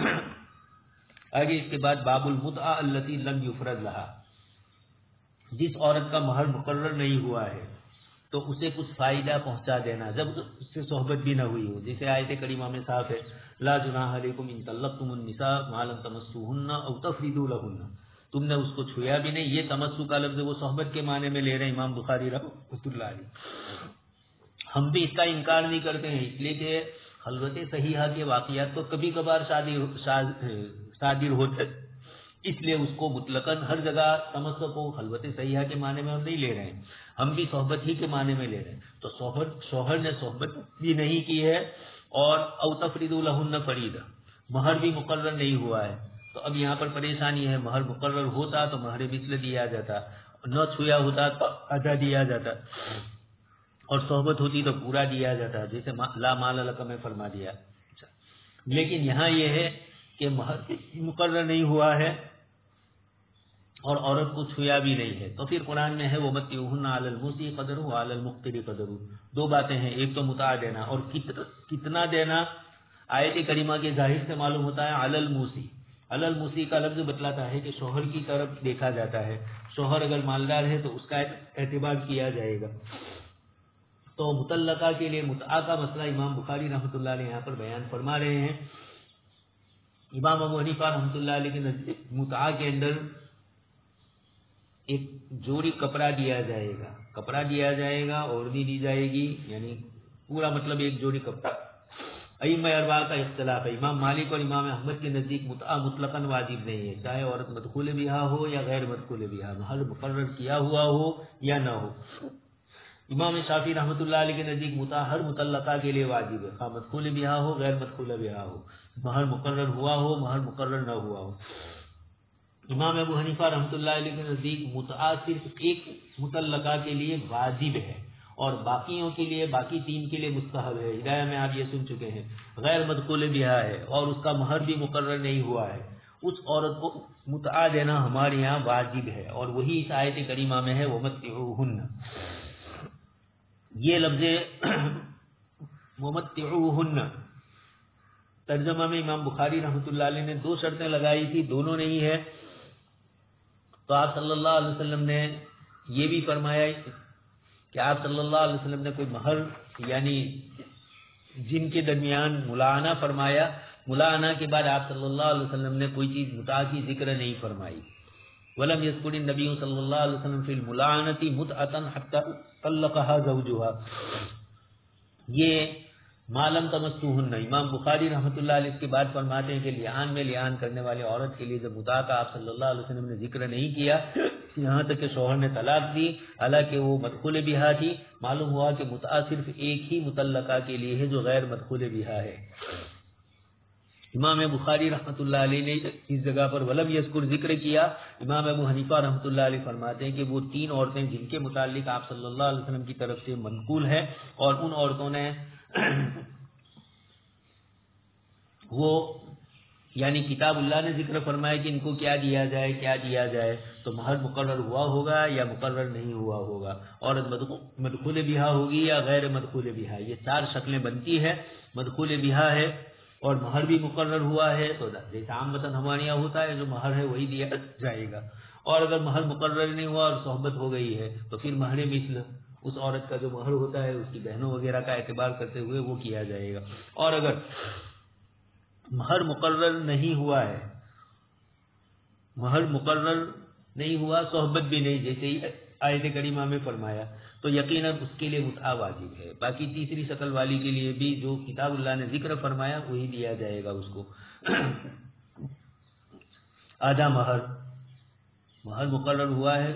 مِنكَ. آگے اس کے بعد باب المتعہ التي لم يفرض لها، جس عورت کا مہر مقرر نہیں ہوا ہے تو اسے کچھ فائدہ پہنچا دینا جب اس سے صحبت بھی نہ ہوئی ہو. جیسے آیت کریمہ میں صاف ہے لا جناح علیکم ان طلقتم النساء ما لم تمسوهن او تفریضوا لهن، تم نے اس کو چھویا بھی نہیں. یہ تمسو کا لفظ وہ صحبت کے معنی میں لے رہے ہیں امام بخاری رحمۃ اللہ علیہ. ہم بھی اس کا انکار نہیں کرتے ہیں، اس لیے کہ خلوت صحیحہ کے واقعات تو کبھی کبھار شادی صادر ہوتے، اس لیے اس کو مطلقاً ہر جگہ تمسک کو خلوت صحیحہ کے معنی میں ہم نہیں لے رہے ہیں، ہم بھی صحبت ہی کے معنی میں لے رہے ہیں. تو شوہر شوہر نے صحبت بھی نہیں کی ہے اور او تفریضوا لهن فریضہ، مہر بھی مقرر نہیں ہوا ہے. تو اب یہاں پر پریشانی ہے، مہر مقرر ہوتا تو مہر مثل دیا جاتا، نہ چھویا ہوتا تو آدھا دیا جاتا، اور صحبت ہوتی تو پورا دیا جاتا، جیسے لا مال لک میں فرما دیا. لیکن یہاں یہ ہے کہ مہر مقرر نہیں ہوا ہے اور عورت کو چھویا بھی نہیں ہے، تو پھر قرآن میں ہے وَمَتِّعُوهُنَّ عَلَى الْمُوسِعِ قَدَرُهُ وَعَلَى الْمُقْتِرِ قَدَرُهُ. دو باتیں ہیں، ایک تو متاع دینا اور کتنا دینا. آیت کریمہ کے ظاہر سے معلوم ہوتا ہے علی الموسی، علی الموسی کا لفظ بتلاتا ہے کہ شوہر کی طرف دیکھا جاتا ہے، شوہر اگر مالدار ہے تو اس کا اعتبار کیا جائے گا. تو مطلقہ کے لیے متاع کا مسئلہ امام بخاری رحمۃ اللہ علیہ یہاں پر بیان فرما رہے ہیں. امام ابو حنیفہ رحمۃ اللہ علیہ کے نزدیک متاع کے اندر ایک جوڑی کپڑا دیا جائے گا، کپڑا دیا جائے گا اور بھی دی جائے گی، یعنی پورا مطلب ایک جوڑی کپڑا. ائمہ اربعہ کا اختلاف ہے، امام مالک اور امام احمد کے نزدیک متعہ مطلقاً واجب نہیں ہے، چاہے عورت مدخول بیاہ ہو یا غیر مدخول بیاہ، مہر مقرر کیا ہوا ہو یا نہ ہو. امام شافعی رحمۃ اللہ علیہ کے نزدیک متعہ ہر مطلقہ کے لیے واجب ہے، خواہ مدخول بیاہ ہو غیر مدخول بیاہ ہو، مہر مقرر ہوا ہو مہر مقرر نہ ہوا ہو. امام ابو حنیفہ رحمۃ اللہ علیہ کے نزدیک متعہ صرف ایک مطلقہ کے لیے واجب ہے اور باقیوں کے لیے، باقی تین کے لیے مستحب ہے. ہدایہ میں آپ یہ سن چکے ہیں غیر مدخول بیاہ ہے اور اس کا مہر بھی مقرر نہیں ہوا ہے، اس عورت کو متعہ دینا ہمارے یہاں واجب ہے، اور وہی اس آیت کریمہ میں ہے ومتعوہن. یہ لفظ ومتعوہن ترجمہ میں امام بخاری رحمۃ اللہ علیہ نے دو شرطیں لگائی تھی، دونوں نہیں ہے. تو آپ صلی اللہ علیہ وسلم نے یہ بھی فرمایا کہ آپ صلی اللہ علیہ وسلم نے کوئی مہر یعنی جن کے درمیان ملاعنہ فرمایا، ملاعنہ کے بعد آپ صلی اللہ علیہ وسلم نے کوئی چیز متاع کی ذکر نہیں فرمائی. ولم يذكر النبي صلی اللہ علیہ وسلم فی الملاعنۃ متعۃ حتی طلقها زوجها. یہ معلوم تمسوہن، امام بخاری رحمۃ اللہ علیہ اس کے بعد فرماتے ہیں کہ لیان میں لیان کرنے والے عورت کے لیے جب متاع کا آپ صلی اللہ علیہ وسلم نے ذکر نہیں کیا یہاں تک کہ شوہر نے طلاق دی، حالانکہ وہ مدخول بہا تھی، معلوم ہوا کہ متاع صرف ایک ہی مطلقہ کے لیے ہے جو غیر مدخول بہا ہے. امام بخاری رحمۃ اللہ علیہ نے اس جگہ پر ولم یذکر ذکر کیا. امام ابو حنیفہ رحمۃ اللہ علیہ فرماتے ہیں کہ وہ تین عورتیں جن کے متعلق آپ صلی اللہ علیہ وسلم کی طرف سے منقول ہے، اور ان عورتوں نے وہ یعنی کتاب اللہ نے ذکر فرمایا کہ ان کو کیا دیا جائے کیا دیا جائے، تو مہر مقرر ہوا ہوگا یا مقرر نہیں ہوا ہوگا، عورت مدخول بہا ہوگی یا غیر مدخول بہا. یہ چار شکلیں بنتی ہے. مدخول بہا ہے اور مہر بھی مقرر ہوا ہے تو جیسے عام وطن ہمارے یہاں ہوتا ہے جو مہر ہے وہی دیا جائے گا. اور اگر مہر مقرر نہیں ہوا اور صحبت ہو گئی ہے تو پھر مہر مثل اس عورت کا جو مہر ہوتا ہے اس کی بہنوں وغیرہ کا اعتبار کرتے ہوئے وہ کیا جائے گا. اور اگر مہر مقرر نہیں ہوا ہے، مہر مقرر نہیں ہوا صحبت بھی نہیں، جیسے ہی آیت کریمہ میں فرمایا، تو یقیناً اس کے لیے متعہ واجب ہے. باقی تیسری شکل والی کے لیے بھی جو کتاب اللہ نے ذکر فرمایا وہی دیا جائے گا اس کو. آدھا مہر، مہر مقرر ہوا ہے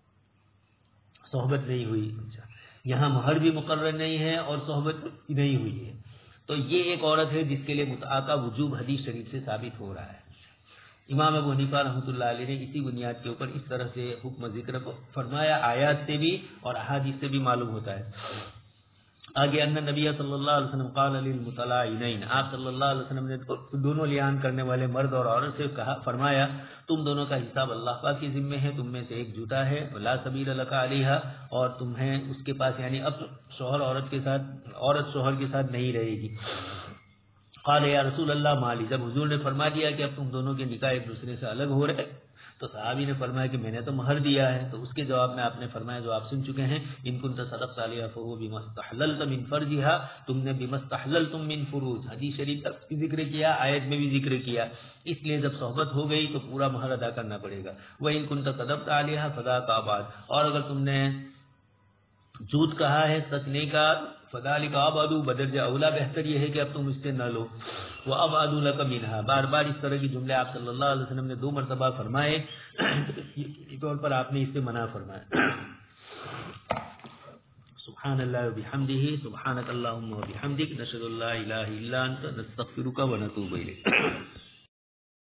صحبت نہیں ہوئی، یہاں مہر بھی مقرر نہیں ہے اور صحبت نہیں ہوئی ہے، تو یہ ایک عورت ہے جس کے لیے متعہ کا وجوب حدیث شریف سے ثابت ہو رہا ہے. امام ابو حنیفہ رحمۃ اللہ علیہ نے اسی بنیاد کے اوپر اس طرح سے حکم ذکر فرمایا، آیات سے بھی اور احادیث سے بھی معلوم ہوتا ہے. آگے ان نبی صلی اللہ علیہ وسلم قال للمتلاعنین، آپ صلی اللہ علیہ وسلم نے دونوں لیان کرنے والے مرد اور عورت سے کہا فرمایا تم دونوں کا حساب اللہ پاک کے ذمے ہے، تم میں سے ایک جھوٹا ہے، لا سبیل لک علیہا، اور تمہیں اس کے پاس یعنی اب شوہر عورت کے ساتھ عورت شوہر کے ساتھ نہیں رہے گی. قال یا رسول اللہ مالی، جب حضور نے فرما دیا کہ اب تم دونوں کے نکاح ایک دوسرے سے الگ ہو رہے تو صحابی نے فرمایا کہ میں نے تو مہر دیا ہے. تو اس کے جواب میں آپ نے فرمایا جو آپ سن چکے ہیں، ان کنت صدقت علیہا فہو بما استحللت من فرجہا، تم نے بما استحللتم من فروج، حدیث شریف کا بھی ذکر کیا، آیت میں بھی ذکر کیا. اس لیے جب صحبت ہو گئی تو پورا مہر ادا کرنا پڑے گا. وَإِن كُنتَ كَذَبْتَ عَلَيْهَا فَذَاكَ أَبْعَدُ، اور اگر تم نے جھوٹ کہا ہے سچ نہیں کہا، فَذَلِكَ أَبْعَدُ، بدرجہ اولا بہتر یہ ہے کہ اب تم اس سے نہ لو. وَأَبْعَدُ لَكَ مِنْهَا، بار بار اس طرح کی جملے آپ صلی اللہ علیہ وسلم نے دو مرتبہ فرمائے، اس طور پر آپ نے اس سے منع فرمایا. سبحان اللہ وبحمدہ، سبحانک اللہم وبحمدک، نشہد ان لا الہ الا انت، نستغفرک ونتوب الیک.